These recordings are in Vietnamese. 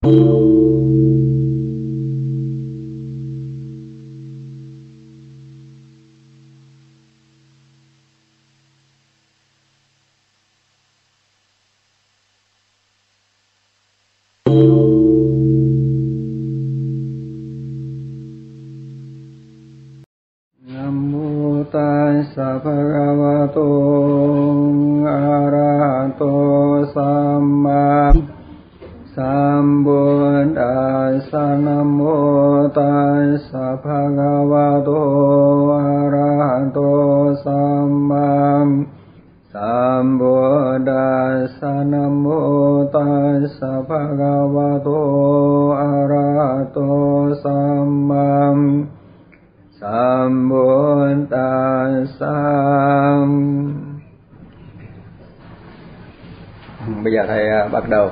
Bây giờ thầy bắt đầu.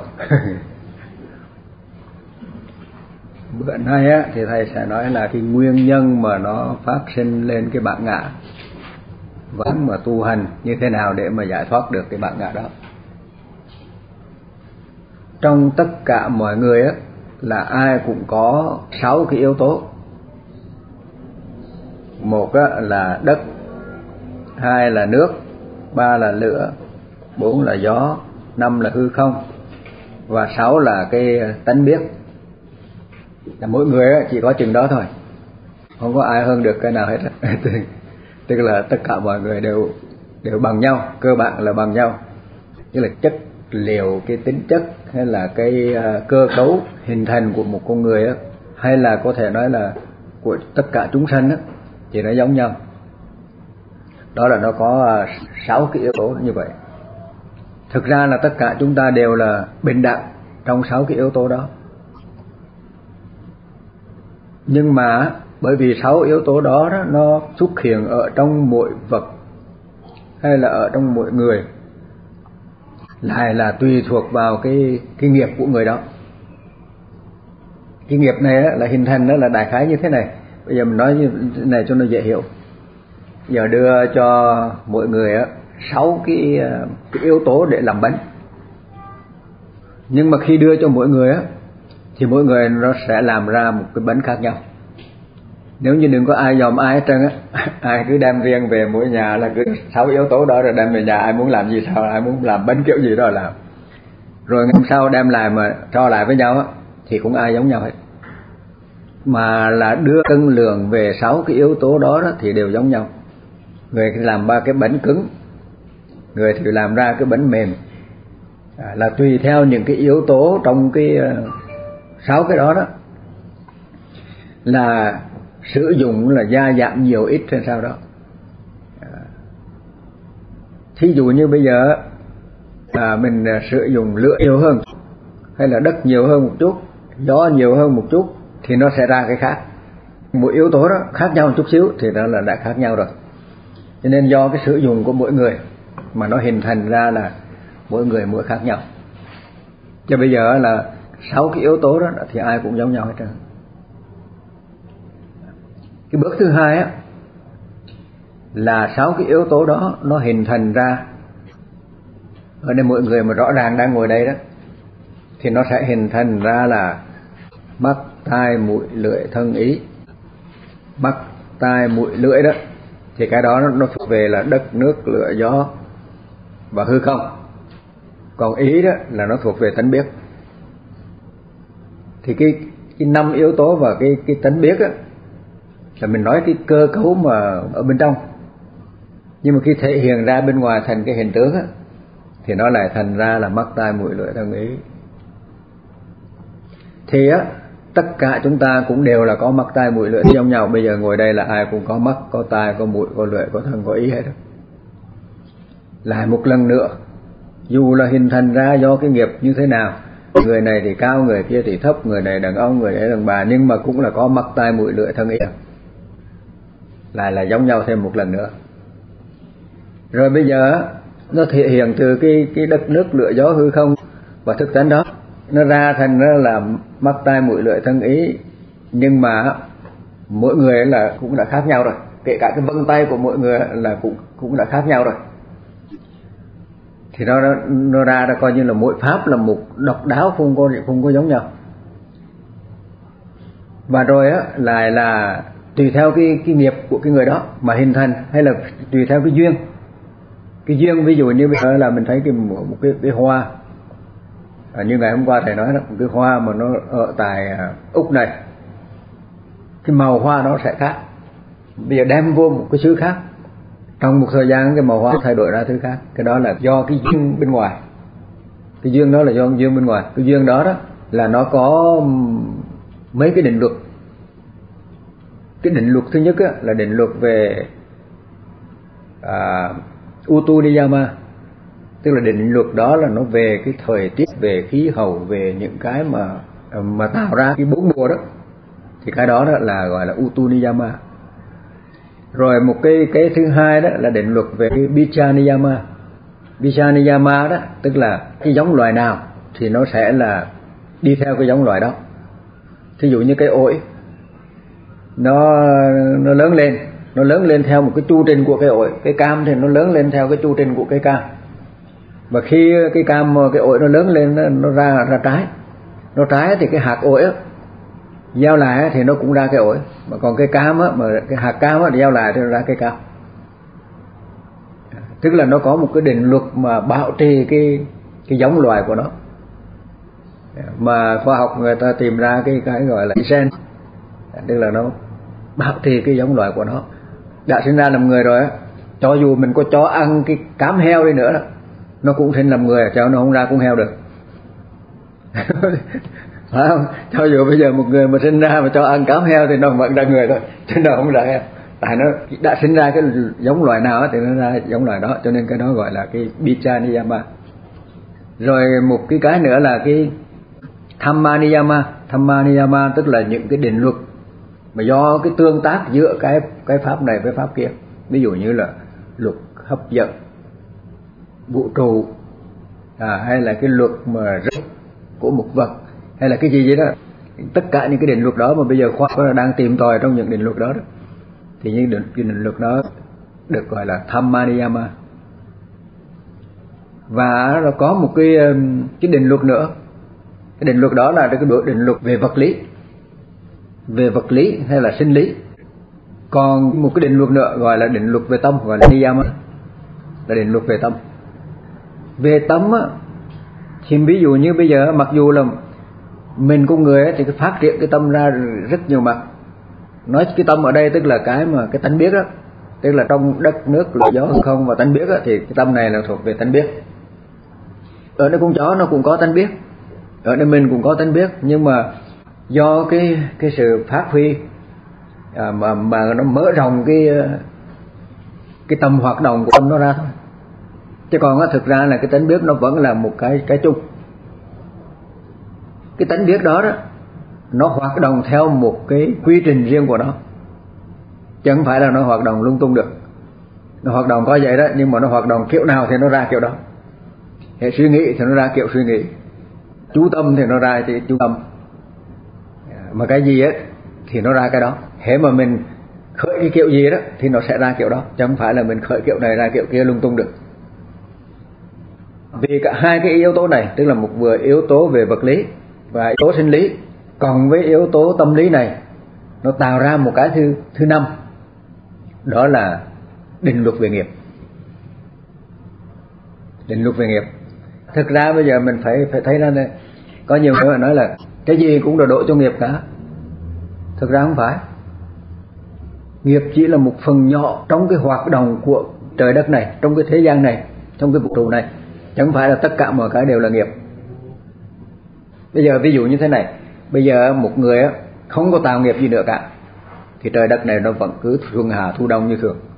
Bữa nay á, thì thầy sẽ nói là cái nguyên nhân mà nó phát sinh lên cái bản ngã, và mà tu hành như thế nào để mà giải thoát được cái bản ngã đó. Trong tất cả mọi người á, là ai cũng có 6 cái yếu tố. Một á, là đất, 2 là nước, 3 là lửa, 4 là gió, 5 là hư không, và 6 là cái tánh biết. Là mỗi người chỉ có chừng đó thôi, không có ai hơn được cái nào hết. Tức là tất cả mọi người đều bằng nhau, cơ bản là bằng nhau. Tức là chất liệu, cái tính chất hay là cái cơ cấu hình thành của một con người á, hay là có thể nói là của tất cả chúng sanh á, thì nó giống nhau. Đó là nó có 6 cái yếu tố như vậy. Thực ra là tất cả chúng ta đều là bình đẳng trong 6 cái yếu tố đó. Nhưng mà bởi vì 6 yếu tố đó, nó xuất hiện ở trong mỗi vật hay là ở trong mỗi người, lại là tùy thuộc vào cái nghiệp của người đó. Cái nghiệp này là hình thành, đó là đại khái như thế này. Bây giờ mình nói như thế này cho nó dễ hiểu. Giờ đưa cho mỗi người 6 cái yếu tố để làm bánh. Nhưng mà khi đưa cho mỗi người thì mỗi người nó sẽ làm ra một cái bánh khác nhau. Nếu như đừng có ai dòm ai hết trơn á, ai cứ đem riêng về mỗi nhà là cứ 6 yếu tố đó rồi đem về nhà, ai muốn làm gì sao, ai muốn làm bánh kiểu gì đó làm. Rồi ngày sau đem lại mà cho lại với nhau thì cũng ai giống nhau hết. Mà là đưa cân lượng về 6 cái yếu tố đó thì đều giống nhau. Người làm 3 cái bánh cứng, người thì làm ra cái bánh mềm, là tùy theo những cái yếu tố trong cái 6 cái đó là sử dụng là gia giảm nhiều ít hay sao đó. Thí dụ như bây giờ mình sử dụng lửa nhiều hơn, hay là đất nhiều hơn một chút, gió nhiều hơn một chút, thì nó sẽ ra cái khác. Mỗi yếu tố đó khác nhau một chút xíu thì đó là đã khác nhau rồi. Cho nên do cái sử dụng của mỗi người mà nó hình thành ra là mỗi người mỗi khác nhau. Cho bây giờ là 6 cái yếu tố đó thì ai cũng giống nhau hết trơn. Cái bước thứ hai là 6 cái yếu tố đó nó hình thành ra. Ở đây mọi người mà rõ ràng đang ngồi đây đó, thì nó sẽ hình thành ra là mắt, tai, mũi, lưỡi, thân, ý. Mắt, tai, mũi, lưỡi đó thì cái đó nó thuộc về là đất, nước, lửa, gió và hư không. Còn ý đó là nó thuộc về tánh biết. Thì cái 5 yếu tố và cái tánh biết là mình nói cái cơ cấu mà ở bên trong. Nhưng mà khi thể hiện ra bên ngoài thành cái hình tướng thì nó lại thành ra là mắt, tai, mũi, lưỡi, thân, ý. Thì tất cả chúng ta cũng đều là có mắt, tai, mũi, lưỡi giống nhau. Bây giờ ngồi đây là ai cũng có mắt, có tai, có mũi, có lưỡi, có thân, có ý hết. Lại một lần nữa, dù là hình thành ra do cái nghiệp như thế nào, người này thì cao, người kia thì thấp, người này đàn ông, người ấy đàn bà, nhưng mà cũng là có mắt, tai, mũi, lưỡi, thân, ý. Lại là giống nhau thêm một lần nữa. Rồi bây giờ nó thể hiện từ cái đất, nước, lửa, gió, hư không và thức tánh đó, nó ra thành nó là mắt, tai, mũi, lưỡi, thân, ý. Nhưng mà mỗi người là cũng đã khác nhau rồi. Kể cả cái vân tay của mỗi người là cũng đã khác nhau rồi. Thì nó ra coi như là mỗi pháp là một độc đáo, không có giống nhau. Và rồi á lại là tùy theo cái nghiệp của cái người đó mà hình thành, hay là tùy theo cái duyên. Cái duyên ví dụ như bây giờ là mình thấy một cái hoa, như ngày hôm qua thầy nói đó, một cái hoa mà nó ở tại Úc này, cái màu hoa nó sẽ khác. Bây giờ đem vô một cái xứ khác, trong một thời gian cái màu hoa thay đổi ra thứ khác. Cái đó là do cái duyên bên ngoài. Cái duyên đó là do duyên bên ngoài. Cái duyên đó là nó có mấy cái định luật. Cái định luật thứ nhất là định luật về Utu Niyama, tức là định luật đó là nó về cái thời tiết, về khí hậu, về những cái mà tạo ra cái bốn mùa đó, thì cái đó là gọi là Utu Niyama. Rồi một cái thứ hai đó là định luật về cái Bicca Niyama. Bicca Niyama đó tức là cái giống loài nào thì nó sẽ là đi theo cái giống loài đó. Thí dụ như cây ổi nó lớn lên theo một cái chu trình của cây ổi. Cái cam thì nó lớn lên theo cái chu trình của cây cam. Và khi cái ổi nó lớn lên, nó ra trái. Nó trái thì cái hạt ổi á gieo lại thì nó cũng ra cây ổi. Mà còn cây cam á, mà cái hạt cam á gieo lại thì nó ra cây cam. Tức là nó có một cái định luật mà bảo trì cái giống loài của nó. Mà khoa học người ta tìm ra cái gọi là gen, tức là nó bảo trì cái giống loài của nó. Đã sinh ra làm người rồi á, cho dù mình có cho ăn cái cám heo đi nữa đó, nó cũng sinh làm người, cho nó không ra cũng heo được. Phải không? Cho dù bây giờ một người mà sinh ra mà cho ăn cám heo thì nó vẫn ra người thôi, chứ nó không ra heo. Tại nó đã sinh ra cái giống loài nào thì nó ra giống loài đó, cho nên cái đó gọi là cái Bicca Niyama. Rồi một cái nữa là cái Dhamma Niyama. Dhamma Niyama tức là những cái định luật mà do cái tương tác giữa cái pháp này với pháp kia. Ví dụ như là luật hấp dẫn vũ trụ, hay là cái luật mà rớt của một vật, hay là cái gì đó. Tất cả những cái định luật đó mà bây giờ khoa học đang tìm tòi trong những định luật đó, thì những định luật đó được gọi là Dhamma Niyama. Và nó có một cái định luật nữa. Cái định luật đó là cái định luật về vật lý, về vật lý hay là sinh lý. Còn một cái định luật nữa gọi là định luật về tâm, gọi là Niyama, là định luật về tâm. Về tâm á, thì ví dụ như bây giờ mặc dù là mình con người ấy, thì cái phát triển cái tâm ra rất nhiều mặt. Nói cái tâm ở đây tức là cái tánh biết đó, tức là trong đất nước lửa gió không và tánh biết đó, thì cái tâm này là thuộc về tánh biết. Ở nơi con chó nó cũng có tánh biết, ở nơi mình cũng có tánh biết, nhưng mà do cái sự phát huy mà nó mở rộng cái tầm hoạt động của tâm nó ra thôi. Chứ còn thực ra là cái tánh biết nó vẫn là một cái chung. Cái tánh biết đó nó hoạt động theo một cái quy trình riêng của nó, chứ không phải là nó hoạt động lung tung được. Nó hoạt động có vậy đó, nhưng mà nó hoạt động kiểu nào thì nó ra kiểu đó. Hệ suy nghĩ thì nó ra kiểu suy nghĩ, chú tâm thì nó ra thì chú tâm, mà cái gì á thì nó ra cái đó. Hễ mà mình khởi cái kiểu gì đó thì nó sẽ ra kiểu đó, chứ không phải là mình khởi kiểu này ra kiểu kia lung tung được. Vì cả hai cái yếu tố này, tức là một vừa yếu tố về vật lý và yếu tố sinh lý, còn với yếu tố tâm lý này, nó tạo ra một cái thứ năm, đó là định luật về nghiệp. Định luật về nghiệp. Thực ra bây giờ mình phải thấy ra đây, có nhiều người nói là cái gì cũng đổ cho nghiệp cả. Thực ra không phải. Nghiệp chỉ là một phần nhỏ trong cái hoạt động của trời đất này, trong cái thế gian này, trong cái vũ trụ này, chứ không phải là tất cả mọi cái đều là nghiệp. Bây giờ ví dụ như thế này, bây giờ một người không có tạo nghiệp gì nữa cả, thì trời đất này nó vẫn cứ xuân hạ thu đông như thường,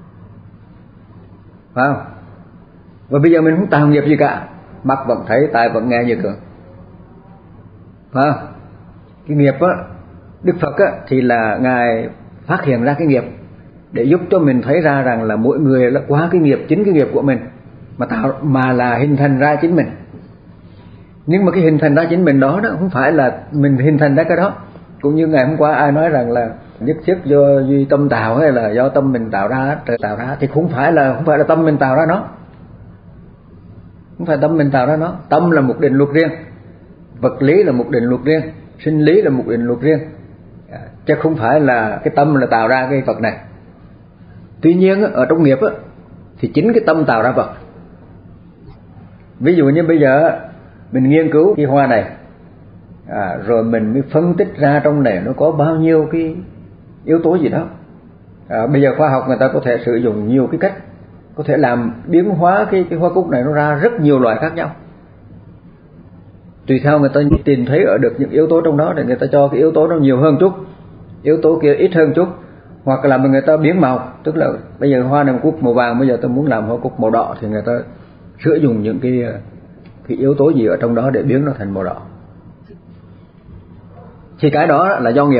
phải không? Và bây giờ mình không tạo nghiệp gì cả, mắt vẫn thấy, tai vẫn nghe như thường, phải không? Cái nghiệp á, Đức Phật á thì là Ngài phát hiện ra cái nghiệp để giúp cho mình thấy ra rằng là mỗi người là qua cái nghiệp, chính cái nghiệp của mình mà là hình thành ra chính mình. Nhưng mà cái hình thành ra chính mình đó không phải là mình hình thành ra cái đó. Cũng như ngày hôm qua ai nói rằng là nhất thiết do duy tâm tạo, hay là do tâm mình tạo ra, trời tạo ra, thì không phải là tâm mình tạo ra nó. Không phải tâm mình tạo ra nó. Tâm là một định luật riêng, vật lý là một định luật riêng, sinh lý là một định luật riêng, chứ không phải là cái tâm là tạo ra cái vật này. Tuy nhiên ở trong nghiệp thì chính cái tâm tạo ra vật. Ví dụ như bây giờ mình nghiên cứu cái hoa này, rồi mình mới phân tích ra trong này nó có bao nhiêu cái yếu tố gì đó. Bây giờ khoa học người ta có thể sử dụng nhiều cái cách, có thể làm biến hóa cái hoa cúc này nó ra rất nhiều loại khác nhau. Tùy theo người ta tìm thấy ở được những yếu tố trong đó, để người ta cho cái yếu tố nó nhiều hơn chút, yếu tố kia ít hơn chút, hoặc là người ta biến màu. Tức là bây giờ hoa này một cúc màu vàng, bây giờ tôi muốn làm hoa cúc màu đỏ thì người ta sử dụng những cái yếu tố gì ở trong đó để biến nó thành màu đỏ. Thì cái đó là do nghiệp.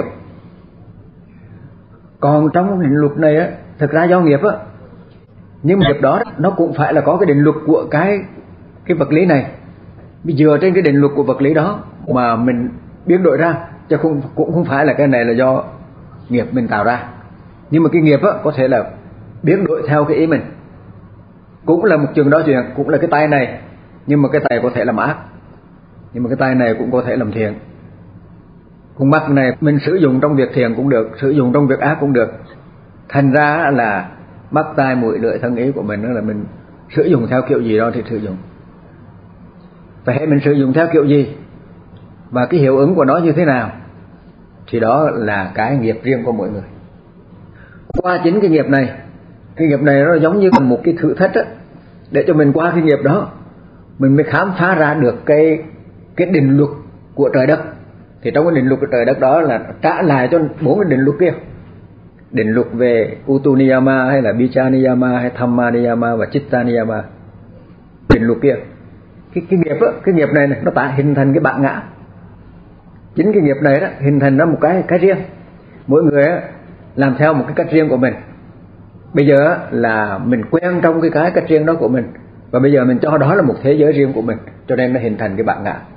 Còn trong định luật này thực ra do nghiệp nhưng mà nghiệp đó nó cũng phải là có cái định luật của cái vật lý này. Bây giờ trên cái định luật của vật lý đó mà mình biến đổi ra, chứ cũng không phải là cái này là do nghiệp mình tạo ra. Nhưng mà cái nghiệp có thể là biến đổi theo cái ý mình. Cũng là một trường đó chuyện, cũng là cái tay này, nhưng mà cái tay có thể làm ác, nhưng mà cái tay này cũng có thể làm thiện. Con mắt này mình sử dụng trong việc thiện cũng được, sử dụng trong việc ác cũng được. Thành ra là mắt, tai, mũi, lưỡi, thân, ý của mình là mình sử dụng theo kiểu gì đó thì sử dụng. Và hãy mình sử dụng theo kiểu gì và cái hiệu ứng của nó như thế nào thì đó là cái nghiệp riêng của mỗi người. Qua chính cái nghiệp này nó giống như một cái thử thách để cho mình qua cái nghiệp đó mình mới khám phá ra được cái định luật của trời đất. Thì trong cái định luật của trời đất đó là trả lại cho 4 cái định luật kia. Định luật về Utu Niyama hay là Bicha Niyama hay Thamma Niyama và Chitta Niyama. Định luật kia. Cái nghiệp này nó hình thành cái bản ngã. Chính cái nghiệp này đó hình thành ra một cái riêng. Mỗi người làm theo một cái cách riêng của mình. Bây giờ là mình quen trong cái cách riêng đó của mình, và bây giờ mình cho đó là một thế giới riêng của mình, cho nên nó hình thành cái bản ngã.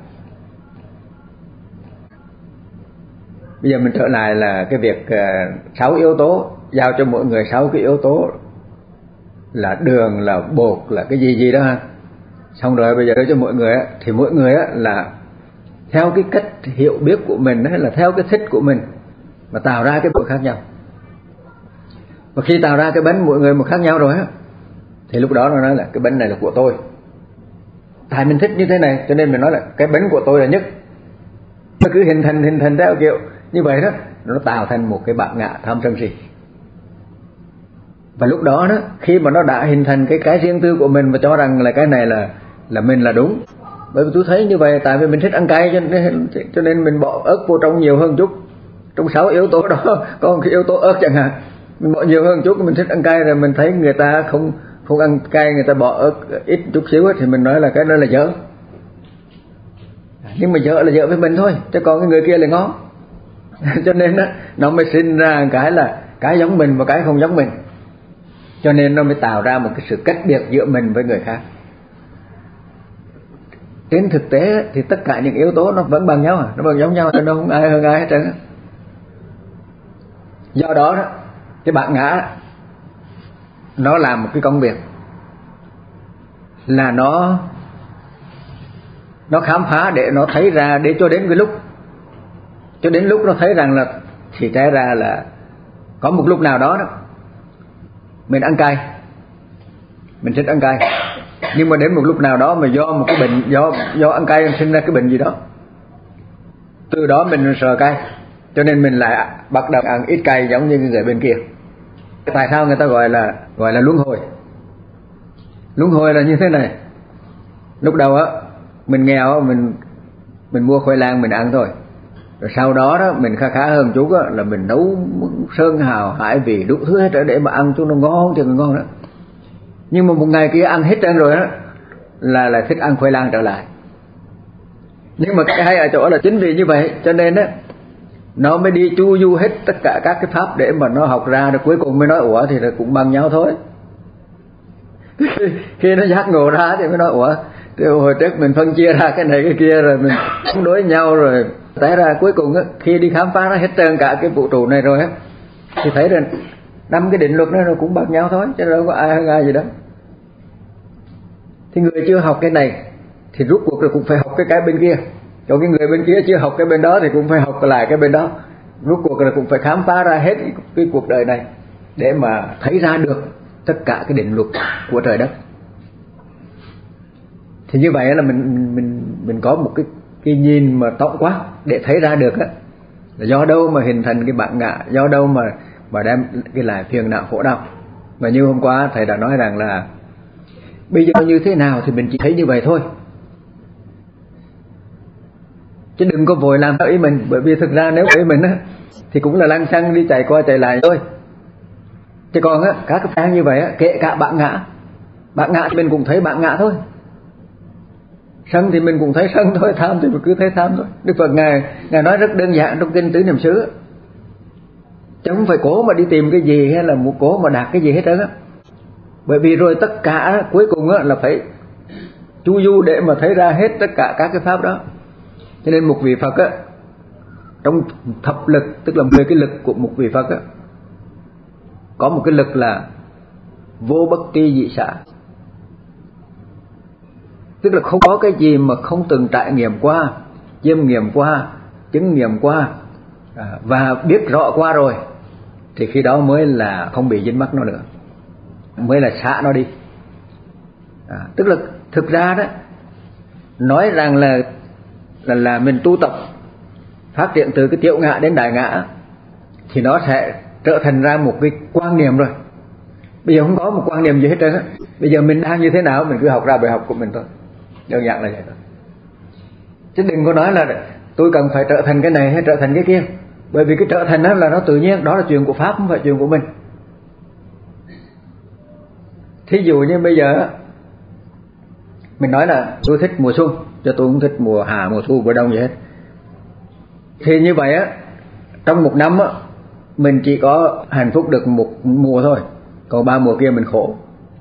Bây giờ mình trở lại là cái việc 6 yếu tố, giao cho mỗi người 6 cái yếu tố là đường, là bột, là cái gì đó ha. Xong rồi bây giờ cho mỗi người thì mỗi người là theo cái cách hiểu biết của mình hay là theo cái thích của mình mà tạo ra cái bột khác nhau. Và khi tạo ra cái bánh mỗi người một khác nhau rồi thì lúc đó nó nói là cái bánh này là của tôi. Tại mình thích như thế này cho nên mình nói là cái bánh của tôi là nhất. Nó cứ hình thành theo kiểu như vậy đó, nó tạo thành một cái bản ngã tham sân si. Và lúc đó khi mà nó đã hình thành cái riêng tư của mình và cho rằng là cái này là mình là đúng. Bởi vì tôi thấy như vậy, tại vì mình thích ăn cay cho nên mình bỏ ớt vô trong nhiều hơn chút. Trong 6 yếu tố đó có một cái yếu tố ớt chẳng hạn, mình bỏ nhiều hơn chút, mình thích ăn cay rồi mình thấy người ta không ăn cay, người ta bỏ ớt ít chút xíu thì mình nói là cái đó là dở. Nhưng mà dở là dở với mình thôi, chứ còn cái người kia là ngon. Cho nên nó mới sinh ra cái là cái giống mình và cái không giống mình. Cho nên nó mới tạo ra một cái sự cách biệt giữa mình với người khác. Trên thực tế thì tất cả những yếu tố nó vẫn bằng nhau, nó vẫn giống nhau, nó không ai hơn ai hết trơn. Do đó cái bản ngã nó làm một cái công việc là nó khám phá để nó thấy ra, để cho đến lúc nó thấy rằng là thì té ra là có một lúc nào đó mình ăn cay, mình thích ăn cay, nhưng mà đến một lúc nào đó mà do một cái bệnh, do ăn cay sinh ra cái bệnh gì đó, từ đó mình sợ cay, cho nên mình lại bắt đầu ăn ít cay giống như người bên kia. Tại sao người ta gọi là luân hồi? Luân hồi là như thế này. Lúc đầu mình nghèo, mình mua khoai lang mình ăn thôi. Rồi sau đó mình khá hơn chút là mình nấu sơn hào hải vị đủ thứ hết để mà ăn cho nó ngon thì ngon đó. Nhưng mà một ngày kia ăn hết trơn rồi là thích ăn khoai lang trở lại. Nhưng mà cái hay ở chỗ là chính vì như vậy cho nên nó mới đi chu du hết tất cả các cái pháp để mà nó học ra, rồi cuối cùng mới nói ủa thì cũng bằng nhau thôi. Khi nó giác ngộ ra thì mới nói ủa thì hồi trước mình phân chia ra cái này cái kia rồi mình chống đối nhau, rồi té ra cuối cùng khi đi khám phá nó hết trơn cả cái vũ trụ này rồi thì thấy rằng 5 cái định luật nó cũng bằng nhau thôi, chứ đâu có ai hơn ai gì đó. Thì người chưa học cái này thì rút cuộc rồi cũng phải học cái bên kia, còn cái người bên kia chưa học cái bên đó thì cũng phải học lại cái bên đó. rốt cuộc là cũng phải khám phá ra hết cái cuộc đời này để mà thấy ra được tất cả cái định luật của trời đất. Thì như vậy là mình có một cái nhìn mà tổng quát để thấy ra được á, là do đâu mà hình thành cái bản ngã, do đâu mà đem cái lại phiền não khổ đau. Và như hôm qua thầy đã nói rằng là bây giờ như thế nào thì mình chỉ thấy như vậy thôi, chứ đừng có vội làm theo ý mình. Bởi vì thực ra nếu ý mình á thì cũng là lăng xăng đi chạy qua chạy lại thôi. Chứ còn á các cái phán như vậy á, kể cả bản ngã thì mình cũng thấy bản ngã thôi, sân thì mình cũng thấy sân thôi, tham thì mình cứ thấy tham thôi. Đức Phật ngài nói rất đơn giản trong kinh Tứ Niệm xứ, chứ không phải cố mà đi tìm cái gì hay là muốn cố mà đạt cái gì hết trơn á. Bởi vì rồi tất cả cuối cùng á là phải chu du để mà thấy ra hết tất cả các cái pháp đó. Cho nên một vị Phật á, trong thập lực, tức là 10 cái lực của một vị Phật á, có một cái lực là vô bất tri dị xả, tức là không có cái gì mà không từng trải nghiệm qua, chiêm nghiệm qua, chứng nghiệm qua và biết rõ qua rồi, thì khi đó mới là không bị dính mắc nó nữa, mới là xả nó đi. Tức là thực ra đó, nói rằng là mình tu tập phát triển từ cái tiểu ngã đến đại ngã thì nó sẽ trở thành ra một cái quan niệm rồi. Bây giờ không có một quan niệm gì hết trơn á. Bây giờ mình đang như thế nào mình cứ học ra bài học của mình thôi, đơn giản là vậy thôi. Chứ đừng có nói là tôi cần phải trở thành cái này hay trở thành cái kia. Bởi vì cái trở thành đó là nó tự nhiên, đó là chuyện của Pháp, không phải chuyện của mình. Thí dụ như bây giờ mình nói là tôi thích mùa xuân, cho tôi không thích mùa hạ, mùa thu, mùa đông gì hết. Thì như vậy á, trong một năm á, mình chỉ có hạnh phúc được một mùa thôi, còn 3 mùa kia mình khổ.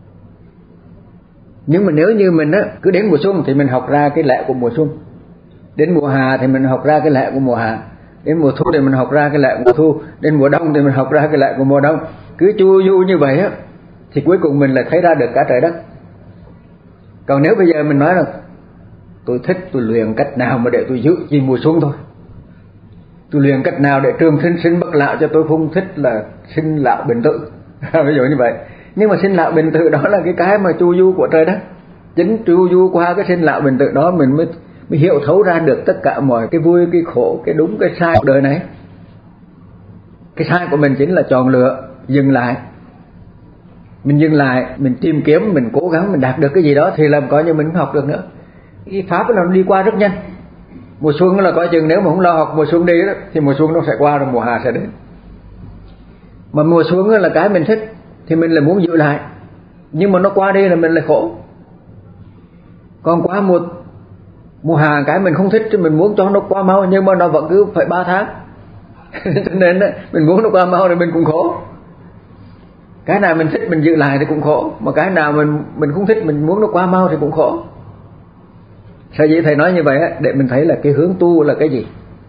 Nhưng mà nếu như mình á, cứ đến mùa xuân thì mình học ra cái lẽ của mùa xuân, đến mùa hạ thì mình học ra cái lẽ của mùa hạ, đến mùa thu thì mình học ra cái lẽ của mùa thu, đến mùa đông thì mình học ra cái lẽ của mùa đông. Cứ chu du như vậy á, thì cuối cùng mình lại thấy ra được cả trời đất. Còn nếu bây giờ mình nói là tôi thích, tôi luyện cách nào mà để tôi giữ chỉ mùa xuân thôi, tôi luyện cách nào để trường sinh bất lão, cho tôi không thích là sinh lão bệnh tử ví dụ như vậy. Nhưng mà sinh lão bệnh tử đó là cái mà chu du của trời đất. Chính chu du qua cái sinh lão bệnh tử đó mình mới hiểu thấu ra được tất cả mọi cái vui, cái khổ, cái đúng, cái sai của đời này. Cái sai của mình chính là chọn lựa, dừng lại. Mình dừng lại, mình tìm kiếm, mình cố gắng, mình đạt được cái gì đó thì làm coi như mình không học được nữa. Cái pháp nó đi qua rất nhanh. Mùa xuân là coi chừng nếu mà không lo học mùa xuân đi đó, thì mùa xuân nó sẽ qua rồi mùa hạ sẽ đến. Mà mùa xuân là cái mình thích thì mình lại muốn giữ lại, nhưng mà nó qua đi là mình lại khổ. Còn qua mùa hạ cái mình không thích thì mình muốn cho nó qua mau, nhưng mà nó vẫn cứ phải 3 tháng cho nên mình muốn nó qua mau thì mình cũng khổ. Cái nào mình thích mình giữ lại thì cũng khổ, mà cái nào mình không thích mình muốn nó qua mau thì cũng khổ. Sao vậy thầy nói như vậy á, để mình thấy là cái hướng tu là cái gì.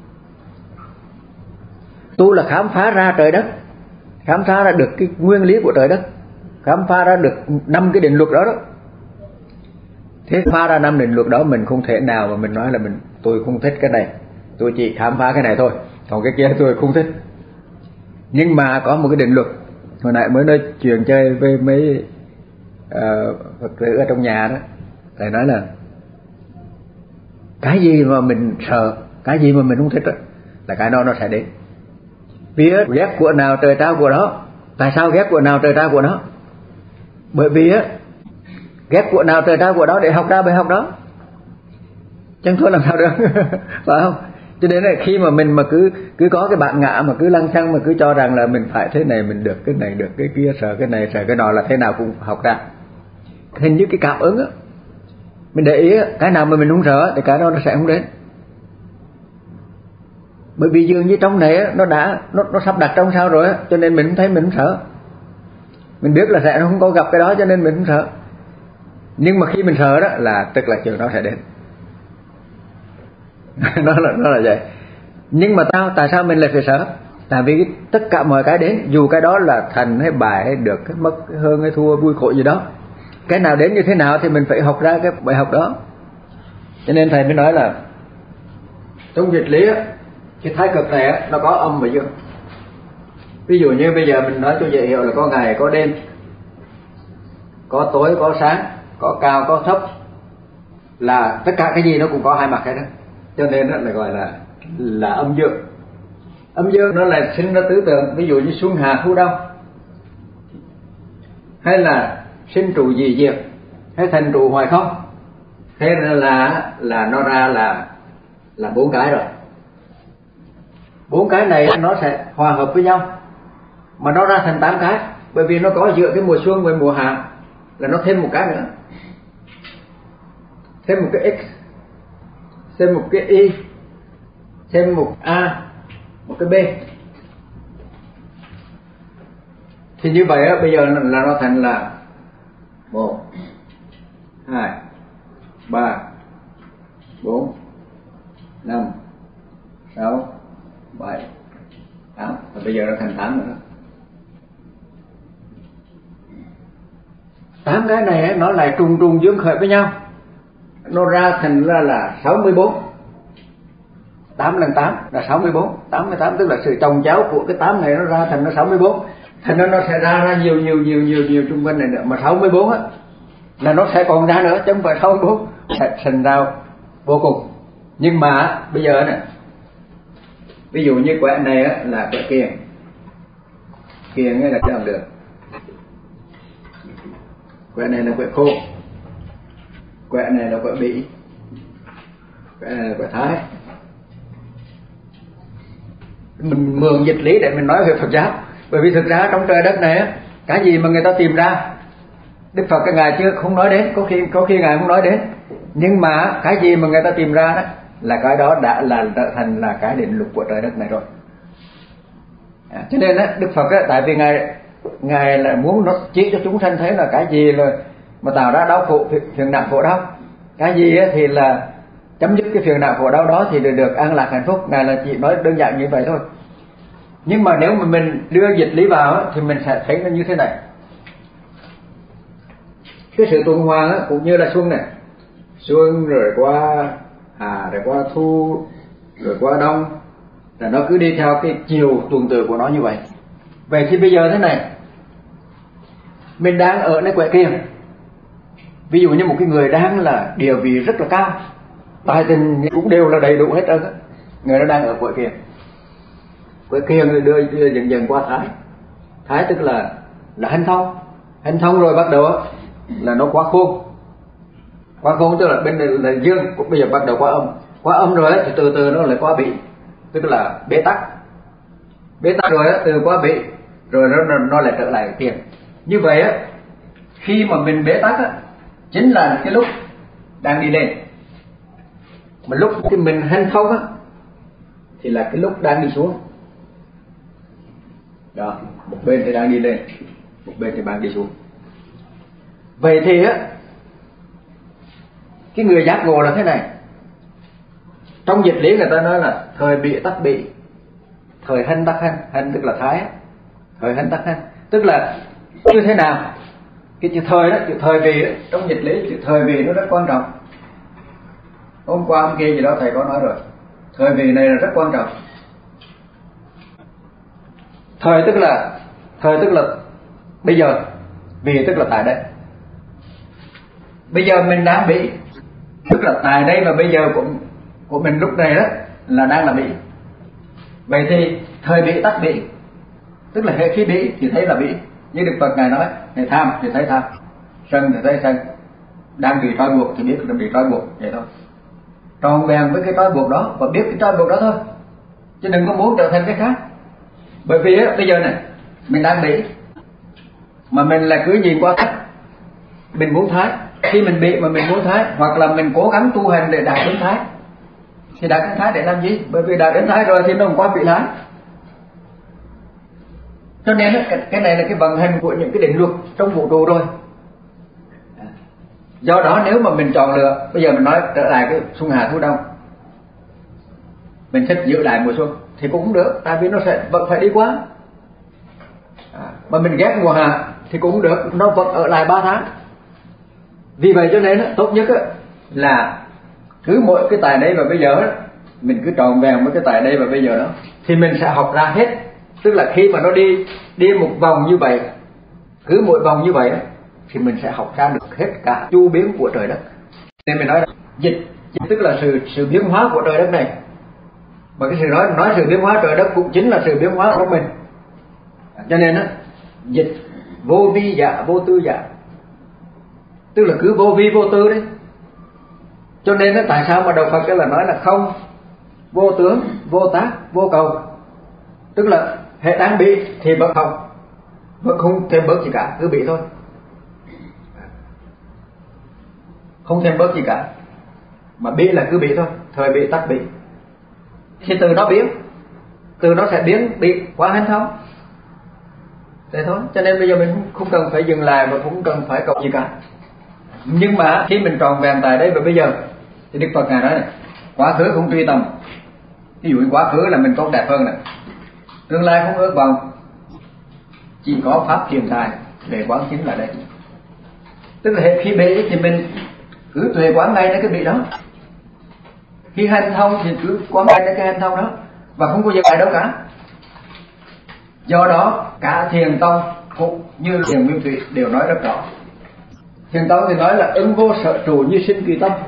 Tu là khám phá ra trời đất, khám phá ra được cái nguyên lý của trời đất, khám phá ra được 5 cái định luật đó đó. Thế phá ra 5 định luật đó mình không thể nào mà mình nói là tôi không thích cái này, tôi chỉ khám phá cái này thôi, còn cái kia tôi không thích. Nhưng mà có một cái định luật. Hồi nãy mới nói chuyện chơi với mấy Phật tử ở trong nhà đó, thầy nói là cái gì mà mình sợ, cái gì mà mình không thích đó, là cái đó nó sẽ đến. Vì ghét của nào trời trao của đó. Tại sao ghét của nào trời trao của đó? Bởi vì ghét của nào trời trao của đó để học ra bài học đó, chẳng thôi làm sao được phải không? Cho nên là khi mà mình mà cứ có cái bản ngã mà cứ lăng xăng mà cứ cho rằng là mình phải thế này, mình được cái này, được cái kia, sợ cái này, sợ cái nọ, là thế nào cũng học ra. Hình như cái cảm ứng á, mình để ý cái nào mà mình không sợ thì cái đó nó sẽ không đến. Bởi vì dường như trong này nó sắp đặt trong sao rồi á, cho nên mình không thấy mình không sợ. Mình biết là sẽ không có gặp cái đó cho nên mình không sợ. Nhưng mà khi mình sợ đó là tức là chuyện đó sẽ đến. nó là vậy. Nhưng mà tại sao mình lại phải sợ? Tại vì tất cả mọi cái đến, dù cái đó là thành hay bại hay được hay mất hay hơn hay thua, vui khổ gì đó, cái nào đến như thế nào thì mình phải học ra cái bài học đó. Cho nên thầy mới nói là trong dịch lý á, Cái thái cực này á, nó có âm và dương. Ví dụ như bây giờ mình nói cho dễ hiểu là có ngày có đêm, có tối có sáng, có cao có thấp, là tất cả cái gì nó cũng có hai mặt hết đó. Cho nên đó là gọi là âm dương. Âm dương nó là sinh ra tứ tượng, ví dụ như xuân hạ thu đông, hay là sinh trụ dị diệt, hay thành trụ hoài không. Thế là nó ra là bốn cái rồi. Bốn cái này nó sẽ hòa hợp với nhau mà nó ra thành 8 cái, bởi vì nó có giữa cái mùa xuân với mùa hạ là nó thêm một cái nữa, thêm một cái x, thêm một cái y, thêm một a, một cái b. Thì như vậy á, bây giờ là nó thành là 1 2 3 4 5 6 7 8, và bây giờ nó thành 8 nữa. 8 cái này nó lại trùng trùng dương khởi với nhau, nó ra thành là 64. 8 lần 8 là 64, 88 tức là sự chồng chéo của cái 8 này nó ra thành nó 64. Thành nó sẽ ra nhiều trung quanh này nữa, mà 64 á là nó sẽ còn ra nữa chứ không phải 64 sẽ thành ra vô cùng. Nhưng mà bây giờ này, ví dụ như quẻ này á là quẻ kiềng, kiềng là chưa làm được. Quẻ này là quẻ khô, quẻ này là quẻ bỉ, quẻ này là quẻ thái. Mình mượn dịch lý để mình nói về Phật giáo, bởi vì thực ra trong trời đất này á, cái gì mà người ta tìm ra, Đức Phật cái ngài chưa không nói đến, có khi ngài không nói đến, nhưng mà cái gì mà người ta tìm ra đó là cái đó đã là trở thành là cái định luật của trời đất này rồi. Cho nên á, Đức Phật á, tại vì ngài là muốn nó chỉ cho chúng sanh thấy là cái gì là mà tạo ra đau khổ, phiền não khổ đau, cái gì á thì là chấm dứt cái phiền não khổ đau đó thì được an lạc hạnh phúc. Ngài là chỉ nói đơn giản như vậy thôi. Nhưng mà nếu mà mình đưa dịch lý vào á, thì mình sẽ thấy nó như thế này. Cái sự tuần hoàn á, cũng như là xuân này, xuân rồi qua hạ, rồi qua thu, rồi qua đông, là nó cứ đi theo cái chiều tuần tự của nó như vậy. Vậy thì bây giờ thế này, mình đang ở nơi quẻ kiềng, ví dụ như một cái người đang là địa vị rất là cao, tài tình cũng đều là đầy đủ hết trơn á, người đó đang ở quẻ kiềng. Quẻ kiềng rồi đưa dần dần qua thái. Thái tức là hành thông rồi bắt đầu là nó quá khôn. Quá khôn tức là bên này là dương, bây giờ bắt đầu quá âm rồi thì từ từ nó lại quá bị, tức là bế tắc rồi từ quá bị rồi nó lại trở lại kiềng. Như vậy á, khi mà mình bế tắc á chính là cái lúc đang đi lên, mà lúc thì mình hành thông á thì là cái lúc đang đi xuống. Đó, một bên thì đang đi lên, một bên thì đang đi xuống. Vậy thì á, cái người giác ngộ là thế này. Trong dịch lý người ta nói là thời bị tắc bị, thời hành tắc hành, hành tức là thái, thời hành tắc hành, tức là như thế nào. Cái chữ thời đó, chữ thời vì đó, trong dịch lý chữ thời vì nó rất quan trọng. Hôm qua hôm kia gì đó thầy có nói rồi, thời vì này là rất quan trọng. Thời tức là bây giờ, vì tức là tại đây. Bây giờ mình đang bị, tức là tại đây và bây giờ của mình lúc này đó là đang là bị. Vậy thì thời bị tắc bị, tức là hệ khi bị thì thấy là bị. Như Đức Phật ngài nói, ngài tham thì thấy tham, sân thì thấy sân, đang bị trói buộc thì biết là bị trói buộc, vậy thôi. Tròn vẹn với cái trói buộc đó và biết cái trói buộc đó thôi, chứ đừng có muốn trở thành cái khác. Bởi vì á, bây giờ này mình đang bị mà mình là cứ nhìn qua cách mình muốn thái. Khi mình bị mà mình muốn thái, hoặc là mình cố gắng tu hành để đạt đến thái, thì đạt đến thái để làm gì? Bởi vì đạt đến thái rồi thì nó không qua bị lái. Cho nên cái này là cái vận hành của những cái định luật trong vũ trụ rồi. Do đó nếu mà mình chọn lựa, bây giờ mình nói trở lại cái xuân hạ thu đông, mình thích giữ lại mùa xuân thì cũng không được, tại vì nó sẽ vẫn phải đi qua. Mà mình ghét mùa hạ thì cũng không được, nó vẫn ở lại 3 tháng. Vì vậy cho nên tốt nhất là cứ mỗi cái tài đấy và bây giờ mình cứ tròn vẹn với cái tại đây và bây giờ đó, thì mình sẽ học ra hết. Tức là khi mà nó đi một vòng như vậy, cứ mỗi vòng như vậy đó, thì mình sẽ học ra được hết cả chu biến của trời đất. Nên mình nói là dịch tức là sự biến hóa của trời đất này, mà cái sự nói sự biến hóa trời đất cũng chính là sự biến hóa của mình. Cho nên á, dịch vô vi dạ vô tư dạ, tức là cứ vô vi vô tư đấy. Cho nên á, tại sao mà đạo Phật là nói là không vô tướng vô tác vô cầu, tức là hệ đang bị thì vẫn học, vẫn không thêm bớt gì cả, cứ bị thôi, không thêm bớt gì cả, mà bị là cứ bị thôi, thời bị tắc bị. Thì từ nó biến, từ nó sẽ biến bị qua hành thông, thế thôi. Cho nên bây giờ mình không cần phải dừng lại và cũng cần phải cầu gì cả. Nhưng mà khi mình tròn vẹn tại đây và bây giờ thì Đức Phật ngài nói này, quá khứ không truy tầm. Ví dụ như quá khứ là mình tốt đẹp hơn này, tương lai không ước vọng, chỉ có pháp hiện tại để quán chiếu lại đây. Tức là khi bị thì mình cứ tuệ quán ngay đến cái bị đó, khi hành thông thì cứ quán ngay đến cái hành thông đó, và không có dừng lại đâu cả. Do đó cả Thiền Tông cũng như Thiền Nguyên Thủy đều nói rất rõ. Thiền Tông thì nói là ứng vô sở trụ như sinh tùy tâm,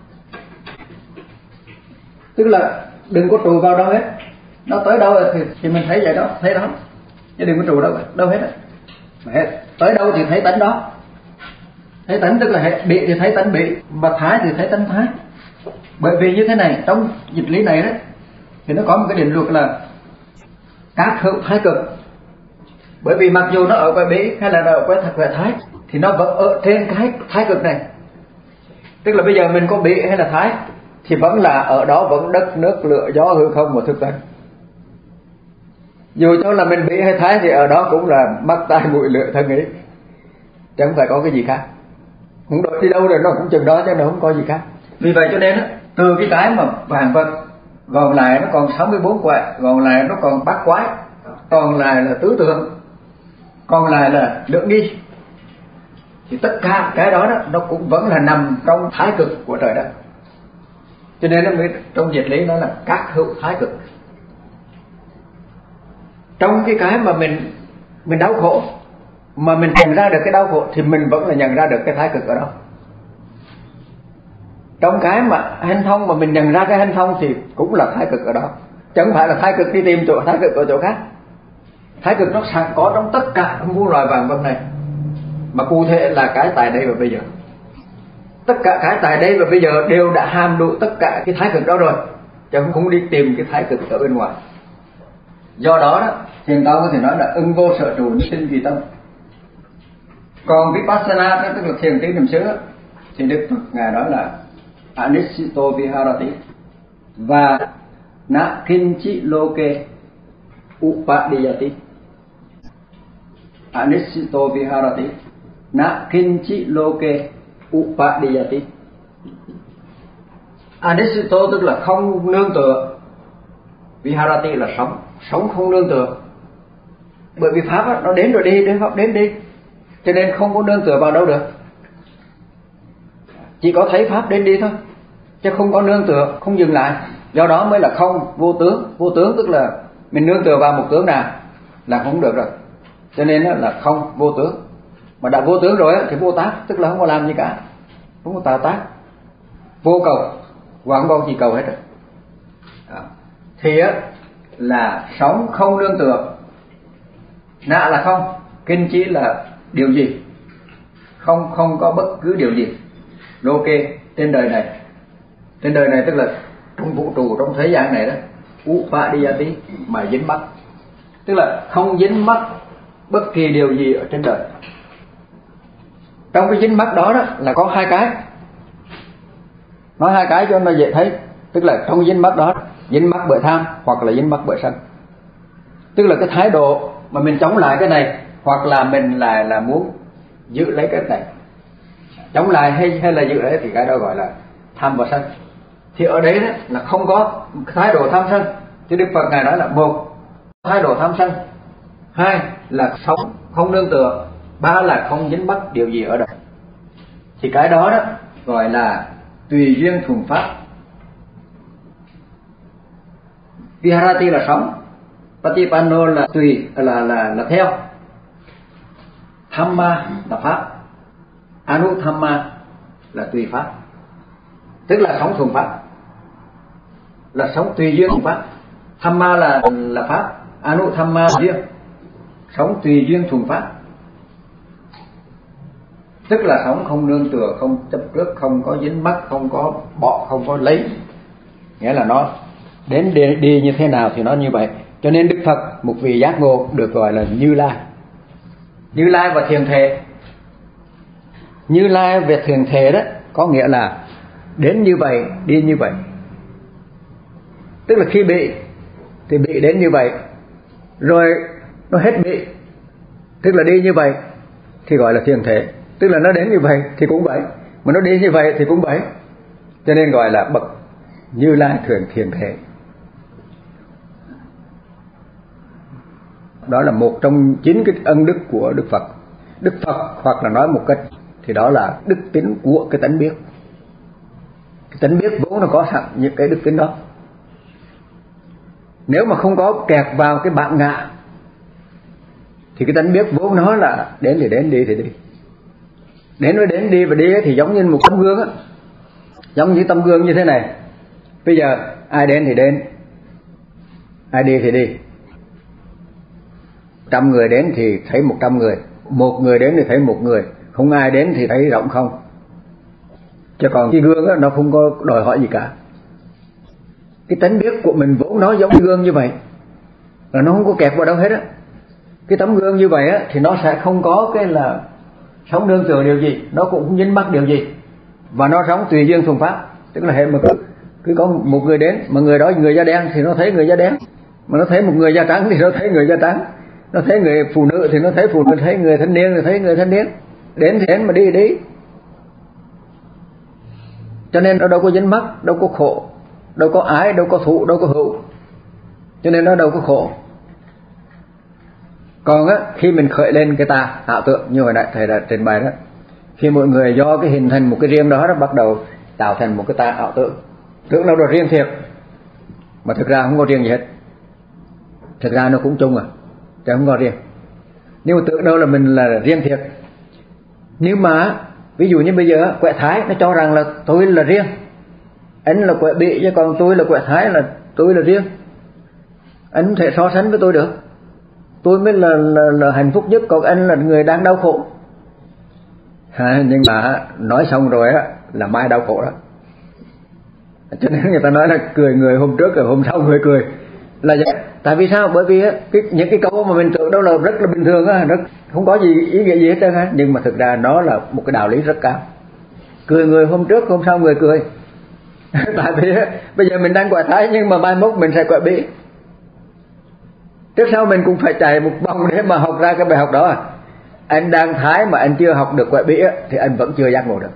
tức là đừng có trụ vào đâu hết, nó tới đâu thì mình thấy vậy đó, thấy đó, chứ đừng có trụ đâu hết. Tới đâu thì thấy tánh đó, thấy tánh tức là bị thì thấy tánh bị, mà thái thì thấy tánh thái. Bởi vì như thế này, trong dịch lý này đấy thì nó có một cái định luật là các hữu thái cực. Bởi vì mặc dù nó ở ngoài bỉ hay là ở ngoài thái thì nó vẫn ở trên cái thái cực này. Tức là bây giờ mình có bỉ hay là thái thì vẫn là ở đó, vẫn đất nước lửa gió hư không và thực tánh. Dù cho là mình bỉ hay thái thì ở đó cũng là mắt tai mũi lưỡi thân ý, chẳng phải có cái gì khác. Không đổi đi đâu rồi nó cũng chừng đó, chứ nó không có gì khác. Vì vậy cho nên á, từ cái mà vạn vật còn lại nó còn 64 quậy, còn lại nó còn bát quái, còn lại là tứ tượng, còn lại là lượng nghi, thì tất cả cái đó nó cũng vẫn là nằm trong thái cực của trời đất. Cho nên nó mới trong dịch lý nó là các hữu thái cực. Trong cái mà mình đau khổ mà mình nhận ra được cái đau khổ thì mình vẫn là nhận ra được cái thái cực ở đó. Trong cái mà hành thông mà mình nhận ra cái hành thông thì cũng là thái cực ở đó, chẳng phải là thái cực đi tìm chỗ thái cực ở chỗ khác. Thái cực nó sẵn có trong tất cả muôn loài vạn vật này, mà cụ thể là cái tại đây và bây giờ. Tất cả cái tại đây và bây giờ đều đã hàm đủ tất cả cái thái cực đó rồi, chứ không đi tìm cái thái cực ở bên ngoài. Do đó Thiền Tông có thể nói là ưng vô sở trụ như sinh tùy tâm. Còn Vipassana tức là thiền tứ niệm xứ thì Đức Phật ngài nói là Anisito Viharati và Na Kinchi Loke Upadiyati. Anisito Viharati Na Kinchi Loke Upadiyati. Anisito tức là không nương tựa, Viharati là sống không nương tựa. Bởi vì pháp nó đến rồi đi, pháp đến đi, cho nên không có nương tựa vào đâu được, chỉ có thấy pháp đến đi thôi, chứ không có nương tựa, không dừng lại. Do đó mới là không vô tướng. Vô tướng tức là mình nương tựa vào một tướng nào là không được rồi, cho nên là không vô tướng. Mà đã vô tướng rồi thì vô tác, tức là không có làm gì cả, không có tạo tác. Vô cầu, và không có gì cầu hết rồi. Thì là sống không nương tựa. Nạ là không, kinh chỉ là điều gì, không có bất cứ điều gì. Lô kê trên đời này tức là trong vũ trụ, trong thế gian này đó, Upadiyati mà dính mắc, tức là không dính mắc bất kỳ điều gì ở trên đời. Trong cái dính mắc đó là có hai cái, nói hai cái cho nó dễ thấy. Tức là trong dính mắc đó, dính mắc bởi tham hoặc là dính mắc bởi sân. Tức là cái thái độ mà mình chống lại cái này, hoặc là mình là muốn giữ lấy cái này. Chống lại hay là giữ lấy thì cái đó gọi là tham và sân. Thì ở đấy là không có thái độ tham sân. Thì Đức Phật ngài nói là một, thái độ tham sân; hai là sống không nương tựa; ba là không dính mắc điều gì ở đây. Thì cái đó gọi là tùy duyên thuần pháp. Viharati là sống, Patipanno là tùy, là theo, Dhamma là pháp, Anuthamma là tùy pháp, tức là sống thuần pháp, là sống tùy duyên thuần pháp. Dhamma là pháp, Anuthamma là duyên, sống tùy duyên thuần pháp, tức là sống không nương tựa, không chấp trước, không có dính mắc, không có bỏ, không có lấy, nghĩa là nó đến đi như thế nào thì nó như vậy. Cho nên Đức Phật, một vị giác ngộ, được gọi là Như Lai. Như Lai và thiền thể. Như Lai về thiền thể đó có nghĩa là đến như vậy, đi như vậy. Tức là khi bị thì bị đến như vậy, rồi nó hết bị, tức là đi như vậy thì gọi là thiền thể. Tức là nó đến như vậy thì cũng vậy, mà nó đi như vậy thì cũng vậy, cho nên gọi là bậc Như Lai thường thiền thể. Đó là một trong 9 cái ân đức của Đức Phật. Đức Phật, hoặc là nói một cách thì đó là đức tính của cái tánh biết. Cái tánh biết vốn nó có sẵn những cái đức tính đó. Nếu mà không có kẹt vào cái bản ngã thì cái tánh biết vốn nó là đến thì đến, đi thì đi. Đến với đến, đi và đi thì giống như một tấm gương á, giống như tấm gương như thế này. Bây giờ ai đến thì đến, ai đi thì đi. 100 người đến thì thấy 100 người, một người đến thì thấy một người, không ai đến thì thấy rộng không. Chứ còn cái gương á, nó không có đòi hỏi gì cả. Cái tánh biết của mình vốn nó giống như gương như vậy, là nó không có kẹp vào đâu hết á. Cái tấm gương như vậy á thì nó sẽ không có cái là sống nương tựa điều gì, nó cũng không dính mắc điều gì, và nó sống tùy duyên thuần pháp. Tức là hệ mà cứ có một người đến, mà người đó người da đen thì nó thấy người da đen, mà nó thấy một người da trắng thì nó thấy người da trắng, nó thấy người phụ nữ thì nó thấy phụ nữ, thấy người thanh niên thì thấy người thanh niên. Đến thì đến, mà đi thì đi. Cho nên nó đâu có dính mắc, đâu có khổ, đâu có ái, đâu có thụ, đâu có hữu, cho nên nó đâu có khổ. Còn á, khi mình khởi lên cái ta ảo tượng như hồi nãy thầy đã trình bày đó, khi mọi người do cái hình thành một cái riêng đó, nó bắt đầu tạo thành một cái ta ảo tượng, tưởng đâu là riêng thiệt, mà thực ra không có riêng gì hết. Thực ra nó cũng chung à, chứ không có riêng. Nhưng mà tưởng đâu là mình là riêng thiệt. Nhưng mà ví dụ như bây giờ Quẹ Thái nó cho rằng là tôi là riêng, anh là Quẹ Bị, chứ còn tôi là Quẹ Thái, là tôi là riêng. Anh không thể so sánh với tôi được. Tôi mới là hạnh phúc nhất, còn anh là người đang đau khổ. Nhưng mà nói xong rồi á là mai đau khổ đó. Cho nên người ta nói là cười người hôm trước rồi hôm sau người cười là vậy. Tại vì sao? Bởi vì những cái câu mà mình tưởng đâu là rất là bình thường á, rất không có gì ý nghĩa gì hết trơn á, nhưng mà thực ra nó là một cái đạo lý rất cao. Cười người hôm trước hôm sau người cười. Tại vì bây giờ mình đang Quẹ Thái, nhưng mà mai mốt mình sẽ Quẹ Bị. Trước sau mình cũng phải chạy một vòng để mà học ra cái bài học đó. Anh đang Thái mà anh chưa học được Quẹ Bị thì anh vẫn chưa giác ngộ được.